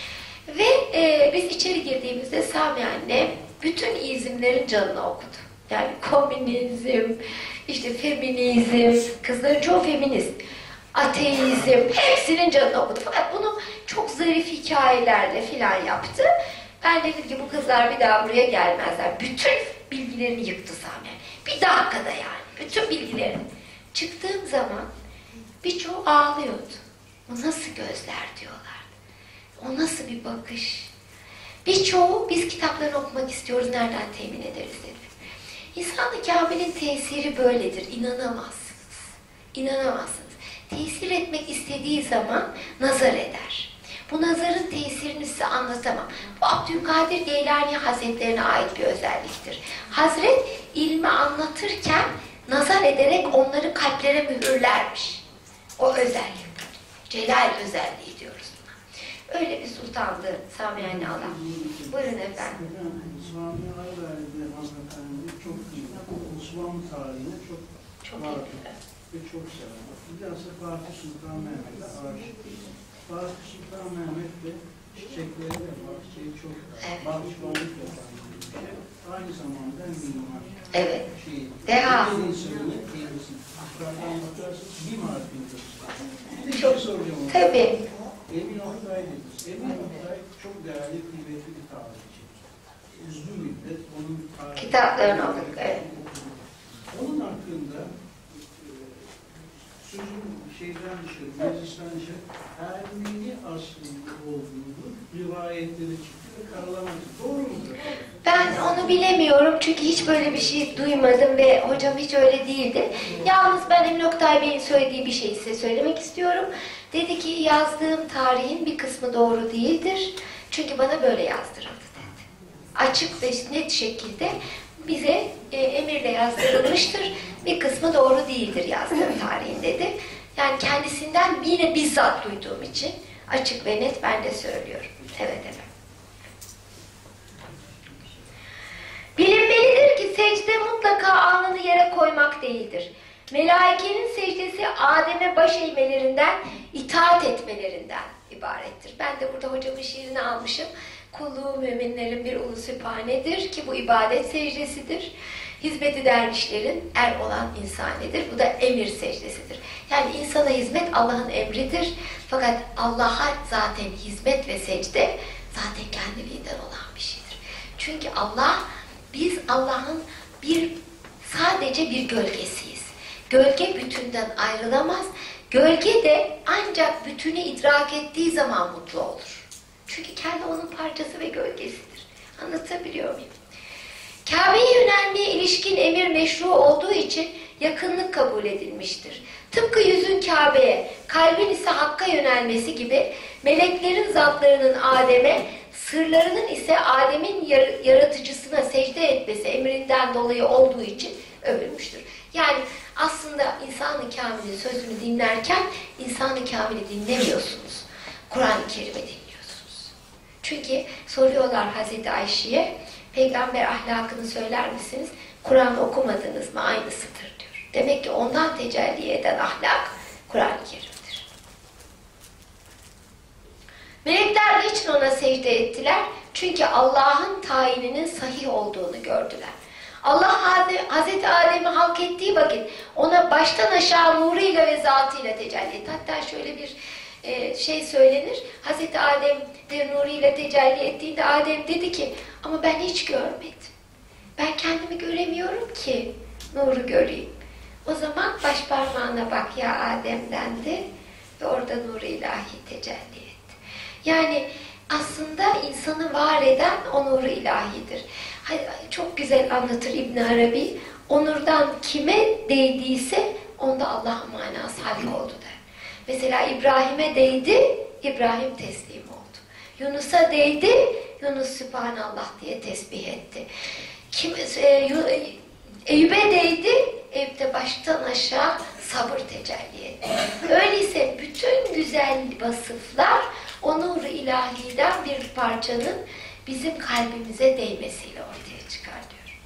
Ve biz içeri girdiğimizde Samihane bütün izimlerin canını okudu. Yani komünizm, işte feminizm, kızların çoğu feminist, ateizm, hepsinin canını okudu. Fakat bunu çok zarif hikayelerle filan yaptı. Ben dedim ki bu kızlar bir daha buraya gelmezler. Bütün bilgilerini yıktı Sami. Bir dakikada yani. Bütün bilgilerini. Çıktığım zaman birçoğu ağlıyordu. O nasıl gözler diyorlardı. O nasıl bir bakış. Birçoğu biz kitaplarını okumak istiyoruz. Nereden temin ederiz dedi. İnsan-ı Kamil'in tesiri böyledir. İnanamazsınız. İnanamazsınız. Tesir etmek istediği zaman nazar eder. Bu nazarın tesirini size anlatamam. Bu Abdülkadir Geylani Hazretlerine ait bir özelliktir. Hazret ilmi anlatırken nazar ederek onları kalplere mühürlermiş. O özellik. Celal özelliği diyoruz buna. Öyle bir sultandı Samihane Allah. Buyurun efendim. Samihane verdiği hanımefendi çok iyi. Osmanlı tarihine çok var ve çok sever. Bilhassa Fatih Sultan Mehmet'e aşık. Fatih Sultan Mehmet de çiçeklere de bahçeyi çok bahçıvanlık yapan bir şey. Aynı zamanda mimar. Evet. Deha. İnsanın kendisi. Yukarıdan bakarsanız bir marifet. Bir de çok soracağım. Tabii. Emin Oktay dediniz. Emin Oktay çok değerli, kıymetli bir tarihçi. Uzun müddet onun kitaplarını okuduk. Evet. Onun hakkında sözün dışarı, meclisten dışarı Ermeni aslında olduğunu rivayetleri çıktı ve karalamak. Doğru mudur? Ben onu bilemiyorum çünkü hiç böyle bir şey duymadım ve hocam hiç öyle değildi. Yalnız ben Emin Oktay Bey'in söylediği bir şeyi size söylemek istiyorum. Dedi ki yazdığım tarihin bir kısmı doğru değildir. Çünkü bana böyle yazdırıldı dedi. Açık ve net şekilde bize emirle yazdırılmıştır. Bir kısmı doğru değildir yazdığım tarihin dedi. Yani kendisinden yine bizzat duyduğum için açık ve net ben de söylüyorum. Evet efendim. Bilinmelidir ki secde mutlaka alnını yere koymak değildir. Melaikenin secdesi Adem'e baş eğmelerinden, itaat etmelerinden ibarettir. Ben de burada hocamın şiirini almışım. Kulluğu müminlerin bir ulu sübhanedir ki bu ibadet secdesidir. Hizmeti dervişlerin er olan insanidir. Bu da emir secdesidir. Yani insana hizmet Allah'ın emridir. Fakat Allah'a zaten hizmet ve secde zaten kendiliğinden olan bir şeydir. Çünkü biz Allah'ın sadece bir gölgesiyiz. Gölge bütünden ayrılamaz. Gölge de ancak bütünü idrak ettiği zaman mutlu olur. Çünkü kendi onun parçası ve gölgesidir. Anlatabiliyor muyum? Kabe'ye yönelmeye ilişkin emir meşru olduğu için yakınlık kabul edilmiştir. Tıpkı yüzün Kabe'ye, kalbin ise Hakk'a yönelmesi gibi meleklerin zatlarının Adem'e, sırlarının ise Adem'in yaratıcısına secde etmesi emrinden dolayı olduğu için övülmüştür. Yani aslında İnsan-ı Kamil'in sözünü dinlerken İnsan-ı Kamil'i dinlemiyorsunuz. Kur'an-ı Kerim'i dinliyorsunuz. Çünkü soruyorlar Hazreti Ayşe'ye, peygamber ahlakını söyler misiniz? Kur'an okumadınız mı? Aynısıdır diyor. Demek ki ondan tecelli eden ahlak Kur'an-ı Kerim'dir. Melekler niçin ona secde ettiler? Çünkü Allah'ın tayininin sahih olduğunu gördüler. Allah Hazreti Adem'i halk ettiği vakit ona baştan aşağı nuruyla ve zatıyla tecelli etti. Hatta şöyle bir şey söylenir. Hazreti Adem de nuruyla tecelli ettiğinde Adem dedi ki ama ben hiç görmedim. Ben kendimi göremiyorum ki nuru göreyim. O zaman baş parmağına bak ya Adem dendi ve orada nuru ilahi tecelli etti. Yani aslında insanı var eden o nuru ilahidir. Çok güzel anlatır İbn Arabi. O nurdan kime değdiyse onda Allah'ın manası halk oldu der. Mesela İbrahim'e değdi, İbrahim teslim oldu. Yunus'a değdi, Yunus Sübhanallah diye tesbih etti. Eyüp'e değdi, Eyüp'te baştan aşağı sabır tecelli etti. Öyleyse bütün güzel vasıflar o nur-u ilahiden bir parçanın bizim kalbimize değmesiyle ortaya çıkar diyor.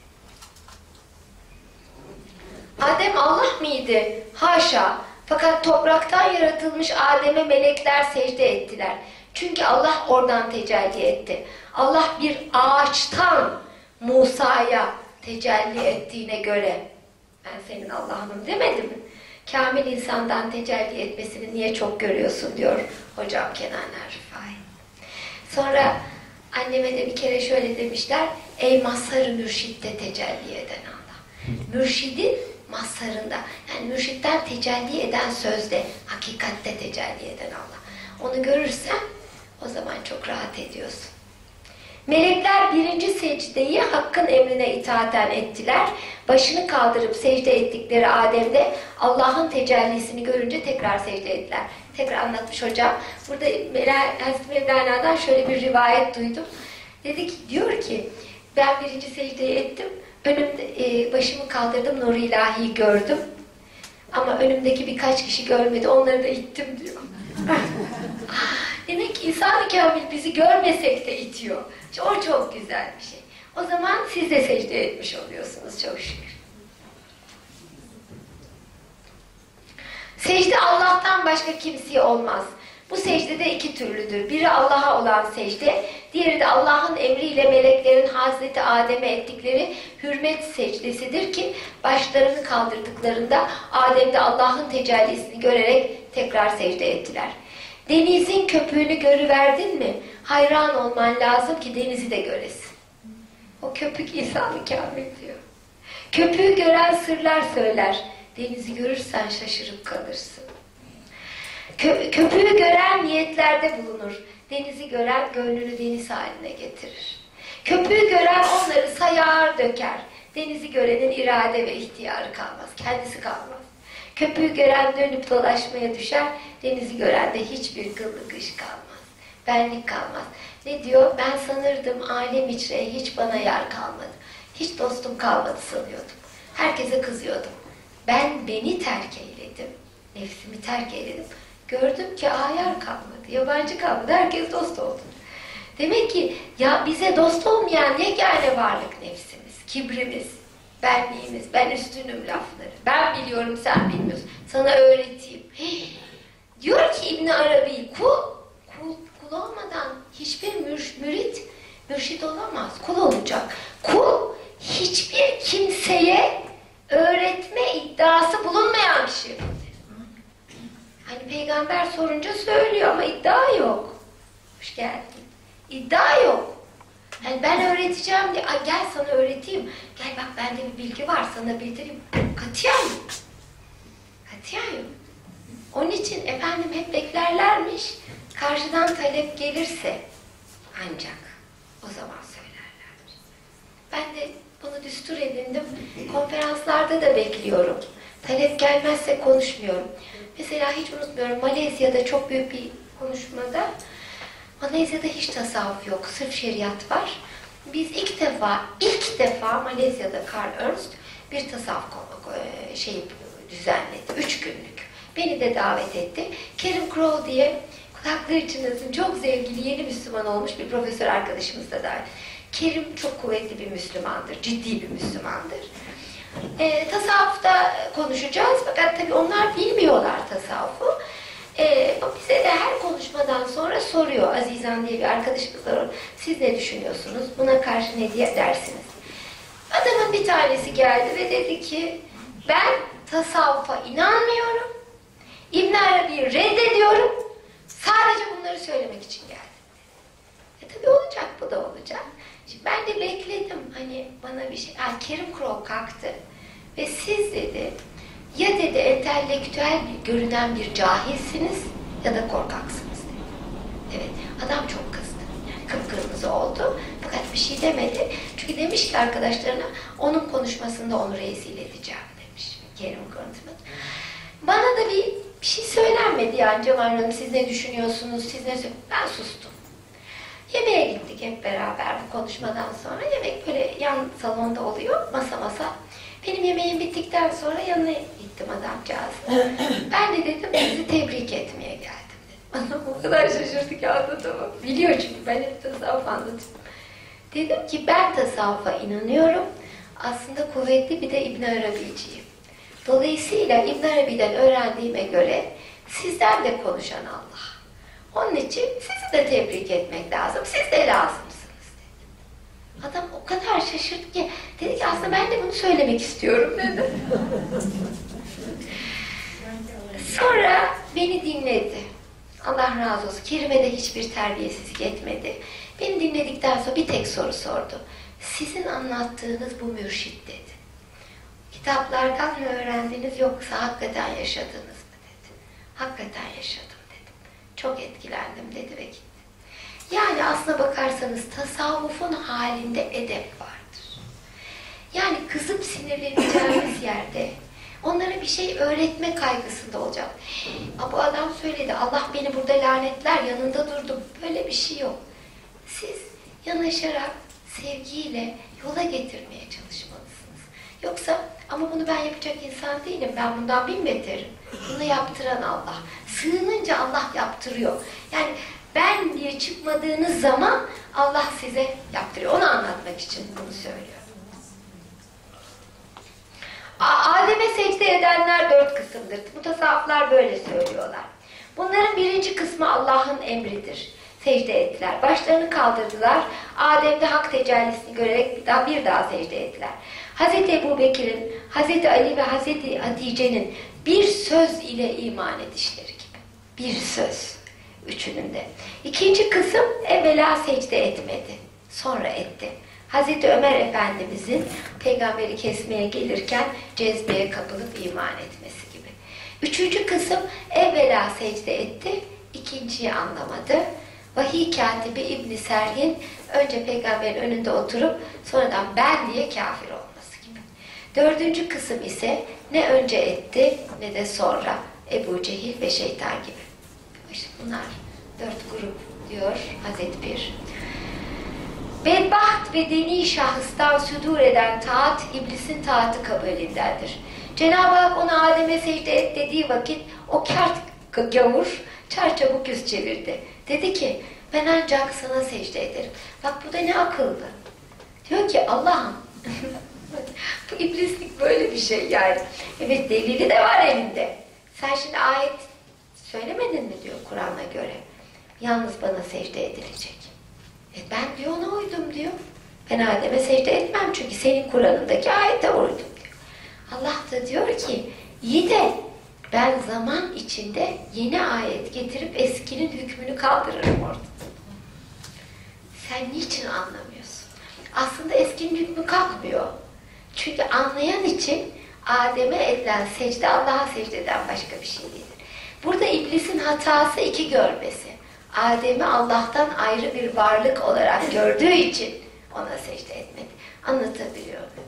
Adem Allah mıydı? Haşa! Fakat topraktan yaratılmış Adem'e melekler secde ettiler. Çünkü Allah oradan tecelli etti. Allah bir ağaçtan Musa'ya tecelli ettiğine göre ben senin Allah'ınım demedi mi? Kamil insandan tecelli etmesini niye çok görüyorsun diyor hocam Kenan Rıfai. Sonra anneme de bir kere şöyle demişler, ey mazhar-ı mürşitte tecelli eden Allah. Mürşidin mazharında, yani mürşitten tecelli eden sözde, hakikatte tecelli eden Allah. Onu görürsen o zaman çok rahat ediyorsun. Melekler birinci secdeyi Hakk'ın emrine itaaten ettiler. Başını kaldırıp secde ettikleri Adem'de Allah'ın tecellisini görünce tekrar secde ettiler. Tekrar anlatmış hocam. Burada Hazreti Mevlana'dan şöyle bir rivayet duydum. Diyor ki ben birinci secdeyi ettim. Önümde başımı kaldırdım, nur-u ilahiyi gördüm. Ama önümdeki birkaç kişi görmedi. Onları da ittim diyor. Demek ki İnsan-ı Kamil bizi görmesek de itiyor. O çok güzel bir şey. O zaman siz de secde etmiş oluyorsunuz çok şükür. Secde Allah'tan başka kimseye olmaz. Bu secde de iki türlüdür. Biri Allah'a olan secde, diğeri de Allah'ın emriyle meleklerin Hazreti Adem'e ettikleri hürmet secdesidir ki başlarını kaldırdıklarında Adem'de Allah'ın tecellisini görerek tekrar secde ettiler. Denizin köpüğünü görüverdin mi? Hayran olman lazım ki denizi de göresin. O köpük İnsan-ı Kamil diyor. Köpüğü gören sırlar söyler. Denizi görürsen şaşırıp kalırsın. Köpüğü gören niyetlerde bulunur. Denizi gören gönlünü deniz haline getirir. Köpüğü gören onları sayar döker. Denizi görenin irade ve ihtiyarı kalmaz. Kendisi kalmaz. Köpüğü gören dönüp dolaşmaya düşer. Denizi gören de hiçbir kıllık iş kalmaz. Benlik kalmaz. Ne diyor? Ben sanırdım alem içre hiç bana yer kalmadı. Hiç dostum kalmadı sanıyordum. Herkese kızıyordum. Beni terk eyledim. Nefsimi terk eyledim. Gördüm ki ayar kalmadı. Yabancı kalmadı. Herkes dost oldu. Demek ki ya bize dost olmayan yegane varlık nefsimiz. Kibrimiz. Benliğimiz. Ben üstünüm lafları. Ben biliyorum sen bilmiyorsun. Sana öğreteyim. Diyor ki İbn Arabi kul olmadan hiçbir mürşit olamaz. Kul olacak. Kul hiçbir kimseye öğretme iddiası bulunmayan bir şey. Hani peygamber sorunca söylüyor ama iddia yok. Hoş geldin. İddia yok. Yani ben öğreteceğim diye, gel sana öğreteyim. Gel bak bende bir bilgi var sana bildireyim. Katiyen yok. Katiyen yok. Onun için efendim hep beklerlermiş. Karşıdan talep gelirse ancak o zaman söylerlermiş. Ben de bunu düstur edindim. Konferanslarda da bekliyorum. Talep gelmezse konuşmuyorum. Mesela hiç unutmuyorum, Malezya'da çok büyük bir konuşmada, Malezya'da hiç tasavvuf yok, sırf şeriat var. Biz ilk defa Malezya'da Karl Ernst bir tasavvuf düzenledi, 3 günlük. Beni de davet etti. Kerim Crow diye kulakları çınlasın, çok sevgili, yeni Müslüman olmuş bir profesör arkadaşımız da davet. Kerim çok kuvvetli bir Müslümandır, ciddi bir Müslümandır. Tasavvufta konuşacağız fakat tabii onlar bilmiyorlar tasavvufu. Bize de her konuşmadan sonra soruyor. Azizan diye bir arkadaşımız var. Siz ne düşünüyorsunuz? Buna karşı ne diye dersiniz? Adamın bir tanesi geldi ve dedi ki ben tasavvufa inanmıyorum. İbn Arabi'yi reddediyorum. bana bir şey, Kerim Crow kalktı ve siz dedi, ya dedi entelektüel görünen bir cahilsiniz ya da korkaksınız dedi. Evet, adam çok kızdı. Yani kıpkırmızı oldu. Fakat bir şey demedi. Çünkü demiş ki arkadaşlarına, onun konuşmasında onu rezil edeceğim demiş. Kerim Crow'un. Bana da bir şey söylenmedi yani Cemal Hanım, siz ne düşünüyorsunuz, siz ne söylüyorsunuz? Ben sustum. Yemeğe gittik hep beraber bu konuşmadan sonra. Yemek böyle yan salonda oluyor, masa masa. Benim yemeğim bittikten sonra yanına gittim adamcağız. Ben de dedim, sizi tebrik etmeye geldim dedim. Adam o kadar şaşırdı ki anlatamam. Biliyor çünkü ben hep tasavvuf anlatıyorum. Dedim ki ben tasavvufa inanıyorum. Aslında kuvvetli bir de İbn Arabi'ciyim. Dolayısıyla İbn Arabi'den öğrendiğime göre sizden de konuşan Allah. Onun için sizi de tebrik etmek lazım. Siz de lazımsınız dedi. Adam o kadar şaşırdı ki dedi ki aslında ben de bunu söylemek istiyorum dedi. Sonra beni dinledi. Allah razı olsun. Kerime'de hiçbir terbiyesizlik etmedi. Beni dinledikten sonra bir tek soru sordu. Sizin anlattığınız bu mürşit dedi. Kitaplardan mı öğrendiniz yoksa hakikaten yaşadınız mı dedi. Hakikaten yaşadım dedim. Çok etkilendim dedi ve gitti. Yani aslına bakarsanız tasavvufun halinde edep vardır. Yani kızıp sinirleneceğimiz yerde onlara bir şey öğretme kaygısında olacak. Bu adam söyledi, Allah beni burada lanetler, yanında durdum. Böyle bir şey yok. Siz yanaşarak, sevgiyle yola getirmeye çalışmalısınız. Yoksa, ama bunu ben yapacak insan değilim, ben bundan bin beterim. Bunu yaptıran Allah. Sığınınca Allah yaptırıyor. Yani ben diye çıkmadığınız zaman Allah size yaptırıyor. Onu anlatmak için bunu söylüyorum. Adem'e secde edenler 4 kısımdır. Mutasavvıflar böyle söylüyorlar. Bunların birinci kısmı Allah'ın emridir. Secde ettiler. Başlarını kaldırdılar. Adem'de hak tecellisini görerek bir daha secde ettiler. Hz. Ebu Bekir'in, Hz. Ali ve Hz. Hatice'nin bir söz ile iman edişleri gibi. Bir söz. Üçünün de. İkinci kısım evvela secde etmedi. Sonra etti. Hz. Ömer Efendimizin peygamberi kesmeye gelirken cezbeye kapılıp iman etmesi gibi. Üçüncü kısım evvela secde etti, ikinciyi anlamadı. Vahiy katibi İbn Serhin önce peygamberin önünde oturup sonradan ben diye kafir olması gibi. Dördüncü kısım ise ne önce etti ne de sonra Ebu Cehil ve şeytan gibi. İşte bunlar 4 grup diyor Hazreti Pir. Bedbaht ve deni şahıstan südur eden taat, iblisin taatı kabulündendir. Cenab-ı Hak ona Adem'e secde et dediği vakit o kârt gavur çarçabuk yüz çevirdi. Dedi ki ben ancak sana secde ederim. Bak bu da ne akıllı. Diyor ki Allah'ım bu iblislik böyle bir şey yani. Evet delili de var elinde. Sen şimdi ayet söylemedin mi diyor Kur'an'a göre. Yalnız bana secde edilecek. Ben diyor ona uydum diyor. Ben Adem'e secde etmem çünkü senin Kur'an'ındaki ayete uydum diyor. Allah da diyor ki iyi de ben zaman içinde yeni ayet getirip eskinin hükmünü kaldırırım orada. Sen niçin anlamıyorsun? Aslında eskinin hükmü kalkmıyor. Çünkü anlayan için Adem'e edilen secde Allah'a secdeden başka bir şey değildir. Burada iblisin hatası iki görmesi. Adem'i Allah'tan ayrı bir varlık olarak gördüğü için ona secde etmedi. Anlatabiliyor muyum?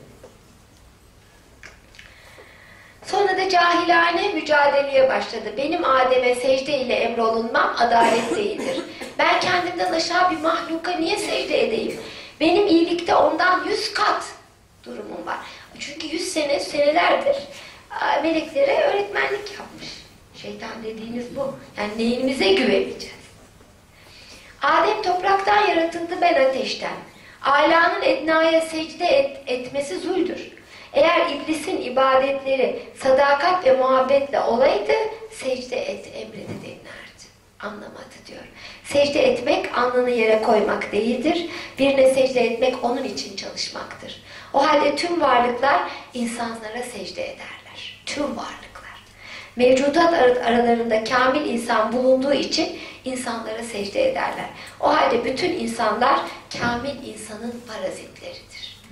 Sonra da cahilane mücadeleye başladı. Benim Adem'e secde ile emrolunmam adalet değildir. Ben kendimden aşağı bir mahluka niye secde edeyim? Benim iyilikte ondan 100 kat durumum var. Çünkü 100 senelerdir meleklere öğretmenlik yapmış. Şeytan dediğiniz bu. Yani neyimize güveneceğiz? Adem topraktan yaratıldı, ben ateşten. Ala'nın Edna'ya secde etmesi zuldür. Eğer iblisin ibadetleri sadakat ve muhabbetle olaydı, secde et emrini dinlerdi. Anlamadı diyor. Secde etmek alnını yere koymak değildir. Birine secde etmek onun için çalışmaktır. O halde tüm varlıklar insanlara secde ederler. Tüm varlıklar. Mevcudat aralarında kamil insan bulunduğu için insanlara secde ederler. O halde bütün insanlar kamil insanın parazitleridir.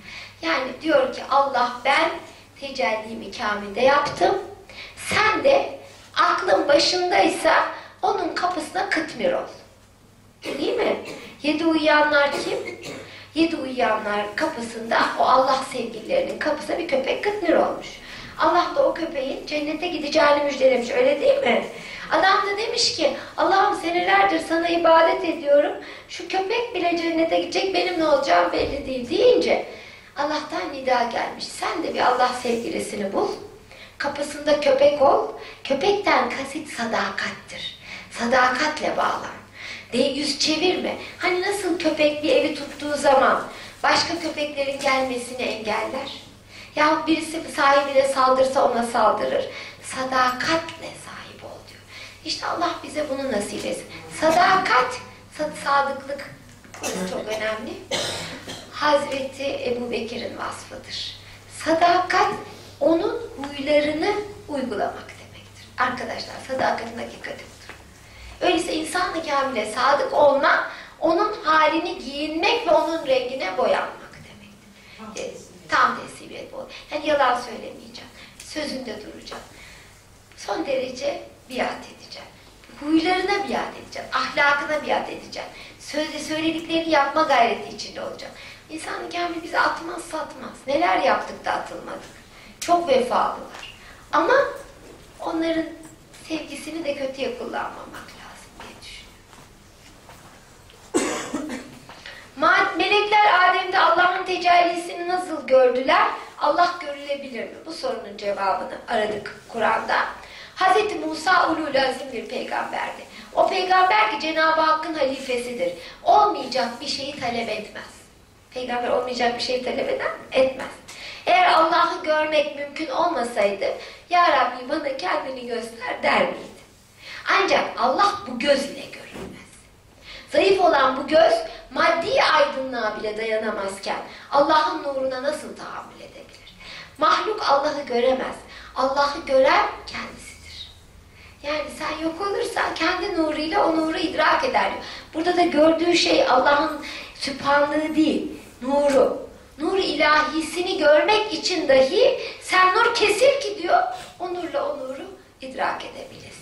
Yani diyor ki Allah ben tecelli-i kamilde yaptım. Sen de aklın başındaysa onun kapısına kıtmir ol. Değil mi? 7 uyuyanlar kim? 7 uyuyanlar kapısında o Allah sevgililerinin kapısına bir köpek kıtmir olmuş. Allah da o köpeğin cennete gideceğini müjdelemiş. Öyle değil mi? Adam da demiş ki Allah'ım senelerdir sana ibadet ediyorum. Şu köpek bile cennete gidecek, benim ne olacağım belli değil deyince Allah'tan nida gelmiş. Sen de bir Allah sevgilisini bul. Kapısında köpek ol. Köpekten kasıt sadakattir. Sadakatle bağlar. Yüz çevirme. Hani nasıl köpek bir evi tuttuğu zaman başka köpeklerin gelmesini engeller? Yahut birisi sahibine saldırsa ona saldırır. Sadakatle sahip ol diyor. İşte Allah bize bunu nasip etsin. Sadakat, sadıklık çok önemli. Hazreti Ebu Bekir'in vasfıdır. Sadakat, onun huylarını uygulamak demektir. Arkadaşlar, sadakatin hakikati budur. Öyleyse insan-ı kamile sadık olmak, onun halini giyinmek ve onun rengine boyanmak demektir. Tam teslimiyet bu. Yani yalan söylemeyeceğim. Sözünde duracağım. Son derece biat edeceğim. Huylarına biat edeceğim. Ahlakına biat edeceğim. Söylediklerini yapma gayreti içinde olacağım. İnsan-ı kamil bizi atmaz satmaz. Neler yaptık da atılmadık. Çok vefalılar. Ama onların sevgisini de kötüye kullanmamak lazım diye düşünüyorum. Melekler Adem'de Allah'ın tecellisini nasıl gördüler? Allah görülebilir mi? Bu sorunun cevabını aradık Kur'an'da. Hz. Musa ulul azim bir peygamberdi. O peygamber ki Cenab-ı Hakk'ın halifesidir. Olmayacak bir şeyi talep etmez. Peygamber olmayacak bir şeyi talep eder mi? Etmez. Eğer Allah'ı görmek mümkün olmasaydı, Ya Rabbi bana kendini göster der miydi? Ancak Allah bu göz ile görülmez. Zayıf olan bu göz, maddi aydınlığa bile dayanamazken Allah'ın nuruna nasıl tahammül edebilir? Mahluk Allah'ı göremez. Allah'ı gören kendisidir. Yani sen yok olursan kendi nuruyla o nuru idrak eder. Burada da gördüğü şey Allah'ın sübhanlığı değil, nuru. Nur ilahisini görmek için dahi sen nur kesil ki diyor, o nurla o nuru idrak edebilirsin.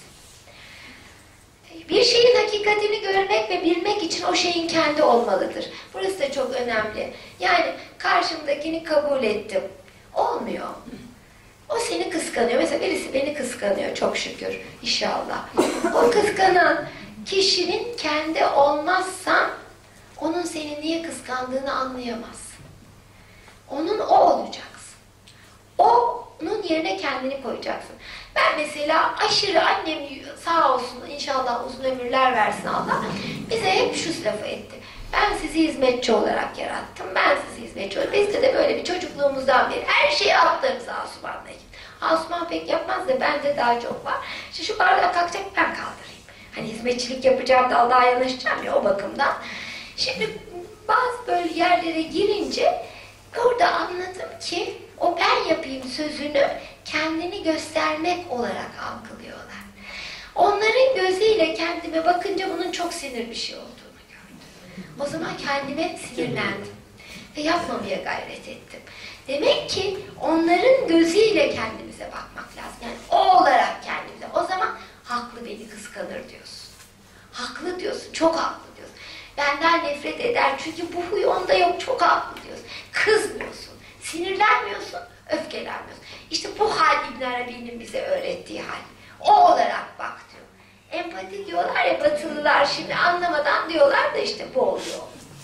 Bir şeyin hakikatini görmek ve bilmek için o şeyin kendi olmalıdır. Burası da çok önemli. Yani karşımdakini kabul ettim. Olmuyor. O seni kıskanıyor. Mesela birisi beni kıskanıyor çok şükür. İnşallah. O kıskanan kişinin kendi olmazsan onun seni niye kıskandığını anlayamazsın. Onun o olacaksın. Onun yerine kendini koyacaksın. Ben mesela aşırı annem sağ olsun inşallah uzun ömürler versin Allah bize hep şu lafı etti. Ben sizi hizmetçi olarak yarattım. Ben sizi hizmetçi olarak. Bizde de böyle bir çocukluğumuzdan beri her şeyi atlarız Asuman'la. Asuman pek yapmaz da bende daha çok var. İşte şu bardağı kalkacak ben kaldırayım. Hani hizmetçilik yapacağım da Allah'a yanaşacağım ya o bakımdan. Şimdi bazı böyle yerlere girince orada anladım ki o ben yapayım sözünü kendini göstermek olarak algılıyorlar. Onların gözüyle kendime bakınca bunun çok sinir bir şey olduğunu gördüm. O zaman kendime sinirlendim ve yapmamaya gayret ettim. Demek ki onların gözüyle kendimize bakmak lazım. Yani o olarak kendimize. O zaman haklı beni kıskanır diyorsun. Haklı diyorsun, çok haklı diyorsun. Benden nefret eder çünkü bu huy onda yok, çok haklı diyorsun. Kızmıyorsun, sinirlenmiyorsun, öfkelenmiyorsun. İşte bu hal İbn Arabi'nin bize öğrettiği hal. O olarak bak diyor. Empati diyorlar ya Batılılar şimdi anlamadan diyorlar da işte bu oluyor.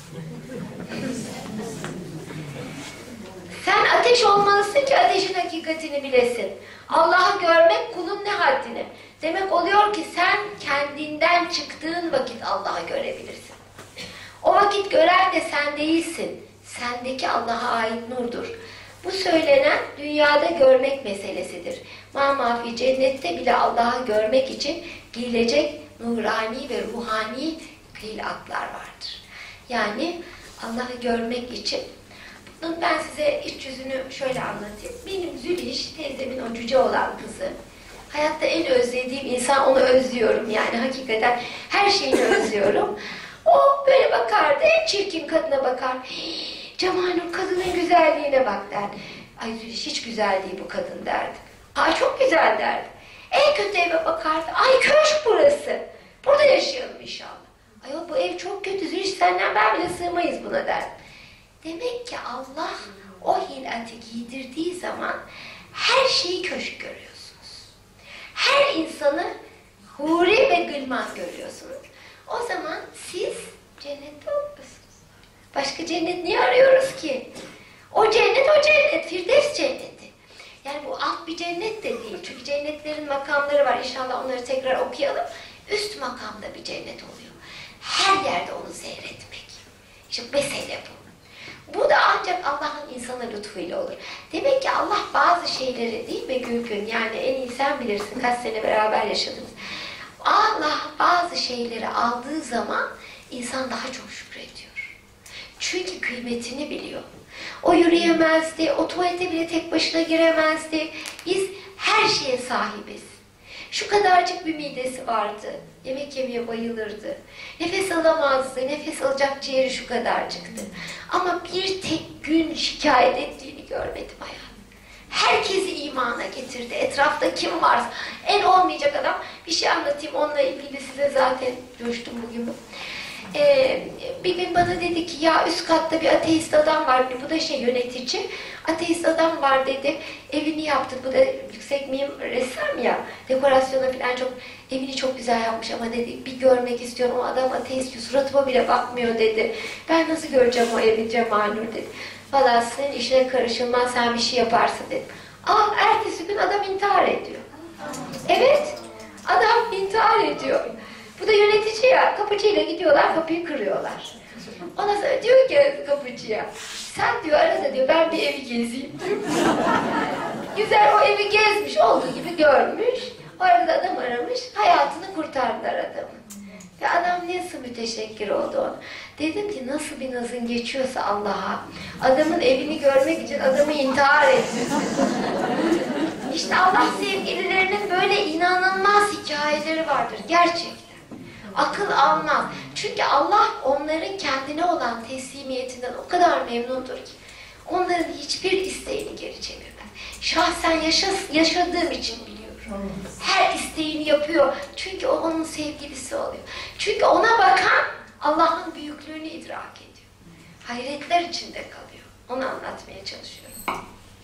Sen ateş olmalısın ki ateşin hakikatini bilesin. Allah'ı görmek kulun ne haddine. Demek oluyor ki sen kendinden çıktığın vakit Allah'ı görebilirsin. O vakit gören de sen değilsin. Sendeki Allah'a ait nurdur. Bu söylenen dünyada görmek meselesidir. Mamafi cennette bile Allah'ı görmek için giyilecek nurani ve ruhani kıyılatlar vardır. Yani Allah'ı görmek için ben size iç yüzünü şöyle anlatayım. Benim Zülüş, teyzemin o cüce olan kızı. Hayatta en özlediğim insan, onu özlüyorum yani hakikaten her şeyini özlüyorum. O böyle bakardı, en çirkin kadına bakar. Cemal'in kadının güzelliğine bak derdi. Ay hiç güzel değil bu kadın derdi. Ay çok güzel derdi. En kötü eve bakardı. Ay köşk burası. Burada yaşayalım inşallah. Ay bu ev çok kötü. Zülüş senden ben bile sığmayız buna derdi. Demek ki Allah o hilati giydirdiği zaman her şeyi köşk görüyorsunuz. Her insanı huri ve gılman görüyorsunuz. O zaman siz cennette olmuyorsunuz. Başka cennet niye arıyoruz ki? O cennet, Firdevs cenneti. Yani bu alt bir cennet de değil. Çünkü cennetlerin makamları var. İnşallah onları tekrar okuyalım. Üst makamda bir cennet oluyor. Her yerde onu seyretmek. İşte mesele bu. Bu da ancak Allah'ın insana lütfuyla olur. Demek ki Allah bazı şeyleri değil mi Gülgün? Yani en iyi sen bilirsin. Kaç sene beraber yaşadınız. Allah bazı şeyleri aldığı zaman insan daha çok şükrediyor. Çünkü kıymetini biliyor. O yürüyemezdi, o tuvalete bile tek başına giremezdi. Biz her şeye sahibiz. Şu kadarcık bir midesi vardı. Yemek yemeye bayılırdı. Nefes alamazdı. Nefes alacak ciğeri şu kadarcıktı. Ama bir tek gün şikayet ettiğini görmedim hayatım. Herkesi imana getirdi. Etrafta kim varsa. En olmayacak adam. Bir şey anlatayım. Onunla ilgili size zaten coştum bugün. Bir gün bana dedi ki ya üst katta bir ateist adam var. Bu da yönetici. Ateist adam var dedi. Evini yaptı. Bu da yüksek mimar ressam ya. Dekorasyona falan çok evini çok güzel yapmış ama dedi bir görmek istiyorum. O adam ateist suratıma bile bakmıyor dedi. Ben nasıl göreceğim o evi Cemal'nur dedi. Valla senin işine karışılmaz sen bir şey yaparsın dedim. Ertesi gün adam intihar ediyor. Evet. Adam intihar ediyor. Bu da yönetici ya. Kapıcıyla gidiyorlar, kapıyı kırıyorlar. Ondan sonra diyor ki kapıcıya, sen diyor arada diyor ben bir evi gezeyim diyor. Güzel o evi gezmiş, olduğu gibi görmüş. O arada adam aramış, hayatını kurtardılar adamın. Ve adam nasıl müteşekkir oldu ona. Dedim ki nasıl bir nazın geçiyorsa Allah'a, adamın evini görmek için adamı intihar etsin. İşte Allah sevgililerinin böyle inanılmaz hikayeleri vardır gerçekten. Akıl almaz. Çünkü Allah onların kendine olan teslimiyetinden o kadar memnundur ki onların hiçbir isteğini geri çevirmez. Şahsen yaşadığım için biliyorum. Her isteğini yapıyor. Çünkü o onun sevgilisi oluyor. Çünkü ona bakan Allah'ın büyüklüğünü idrak ediyor. Hayretler içinde kalıyor. Onu anlatmaya çalışıyorum.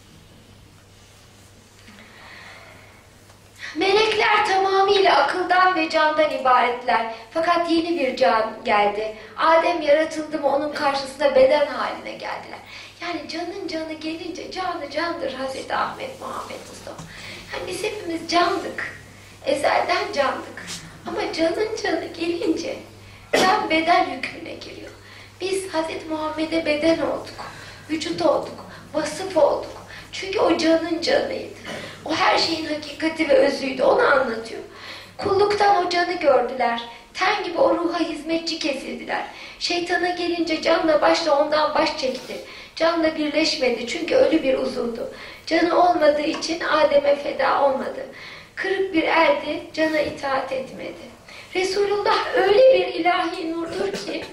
Melekler tamamıyla akıldan ve candan ibaretler. Fakat yeni bir can geldi. Adem yaratıldı mı onun karşısında beden haline geldiler. Yani canın canı gelince canı candır Hazreti Ahmet Muhammed Mustafa. Yani biz hepimiz candık. Ezelden candık. Ama canın canı gelince can beden hükmüne giriyor. Biz Hazreti Muhammed'e beden olduk. Vücut olduk. Vasıf olduk. Çünkü o canın canıydı. O her şeyin hakikati ve özüydü. Onu anlatıyor. Kulluktan o canı gördüler. Ten gibi o ruha hizmetçi kesildiler. Şeytana gelince canla başla ondan baş çekti. Canla birleşmedi çünkü ölü bir uzuvdu. Canı olmadığı için Adem'e feda olmadı. Kırık bir eldi, cana itaat etmedi. Resulullah öyle bir ilahi nurdur ki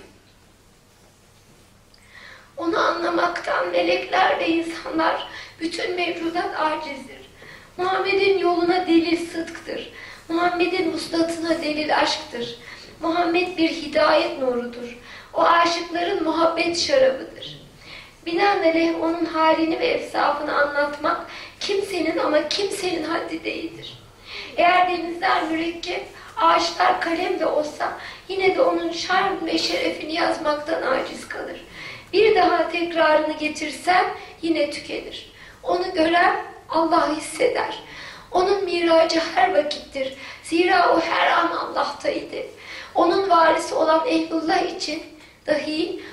onu anlamaktan melekler ve insanlar, bütün mevcudat acizdir. Muhammed'in yoluna delil sıdktır. Muhammed'in vuslatına delil aşktır. Muhammed bir hidayet nurudur. O aşıkların muhabbet şarabıdır. Binaenaleyh onun halini ve efsafını anlatmak kimsenin ama kimsenin haddi değildir. Eğer denizler mürekkep, ağaçlar kalem de olsa yine de onun şarm ve şerefini yazmaktan aciz kalır. Bir daha tekrarını getirsem yine tükenir. Onu gören Allah hisseder. Onun miracı her vakittir. Zira o her an Allah'taydı. Onun varisi olan ehlullah için dahi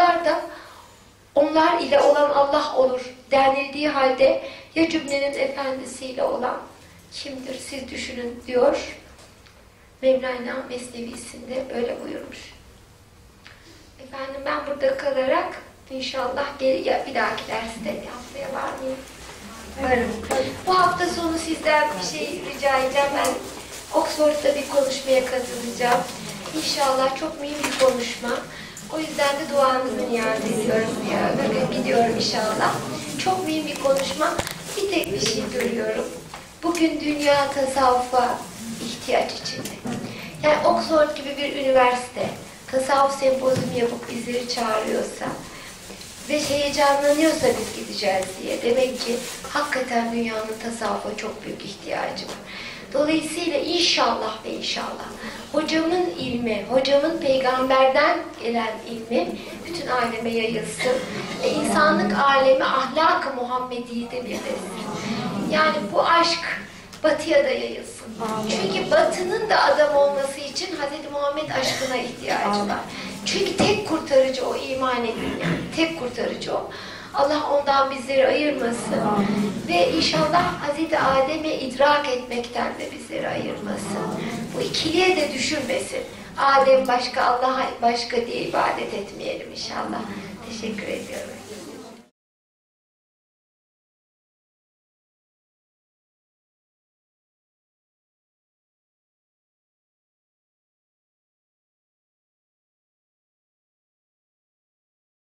onlar ile olan Allah olur denildiği halde ya cümlenin efendisiyle olan kimdir siz düşünün diyor. Mevlana Mesnevisinde böyle buyurmuş. Efendim ben burada kalarak inşallah bir dahaki derste haftaya var mıyım? Varım. Bu hafta sonu sizden bir şey rica edeceğim. Ben Oxford'da bir konuşmaya katılacağım. İnşallah çok mühim bir konuşma. O yüzden de duanızı niyaz ediyorum. Yarın gidiyorum inşallah. Çok mühim bir konuşma. Bir tek bir şey görüyorum. Bugün dünya tasavvufa ihtiyaç içinde. Yani Oxford gibi bir üniversite tasavvuf sempozyum yapıp bizleri çağırıyorsa ve heyecanlanıyorsa biz gideceğiz diye, demek ki hakikaten dünyanın tasavvufa çok büyük ihtiyacı var. Dolayısıyla inşallah ve inşallah hocamın ilmi, hocamın peygamberden gelen ilmi bütün aleme yayılsın. İnsanlık alemi ahlak-ı Muhammediye'de birleşsin. Yani bu aşk batıya da yayılsın. Çünkü batının da adam olması için Hz. Muhammed aşkına ihtiyacı var. Çünkü tek kurtarıcı o, iman edin yani. Tek kurtarıcı o. Allah ondan bizleri ayırmasın. Ve inşallah Hz. Adem'e idrak etmekten de bizleri ayırmasın. Bu ikiliye de düşürmesin. Adem başka, Allah başka diye ibadet etmeyelim inşallah. Teşekkür ediyorum.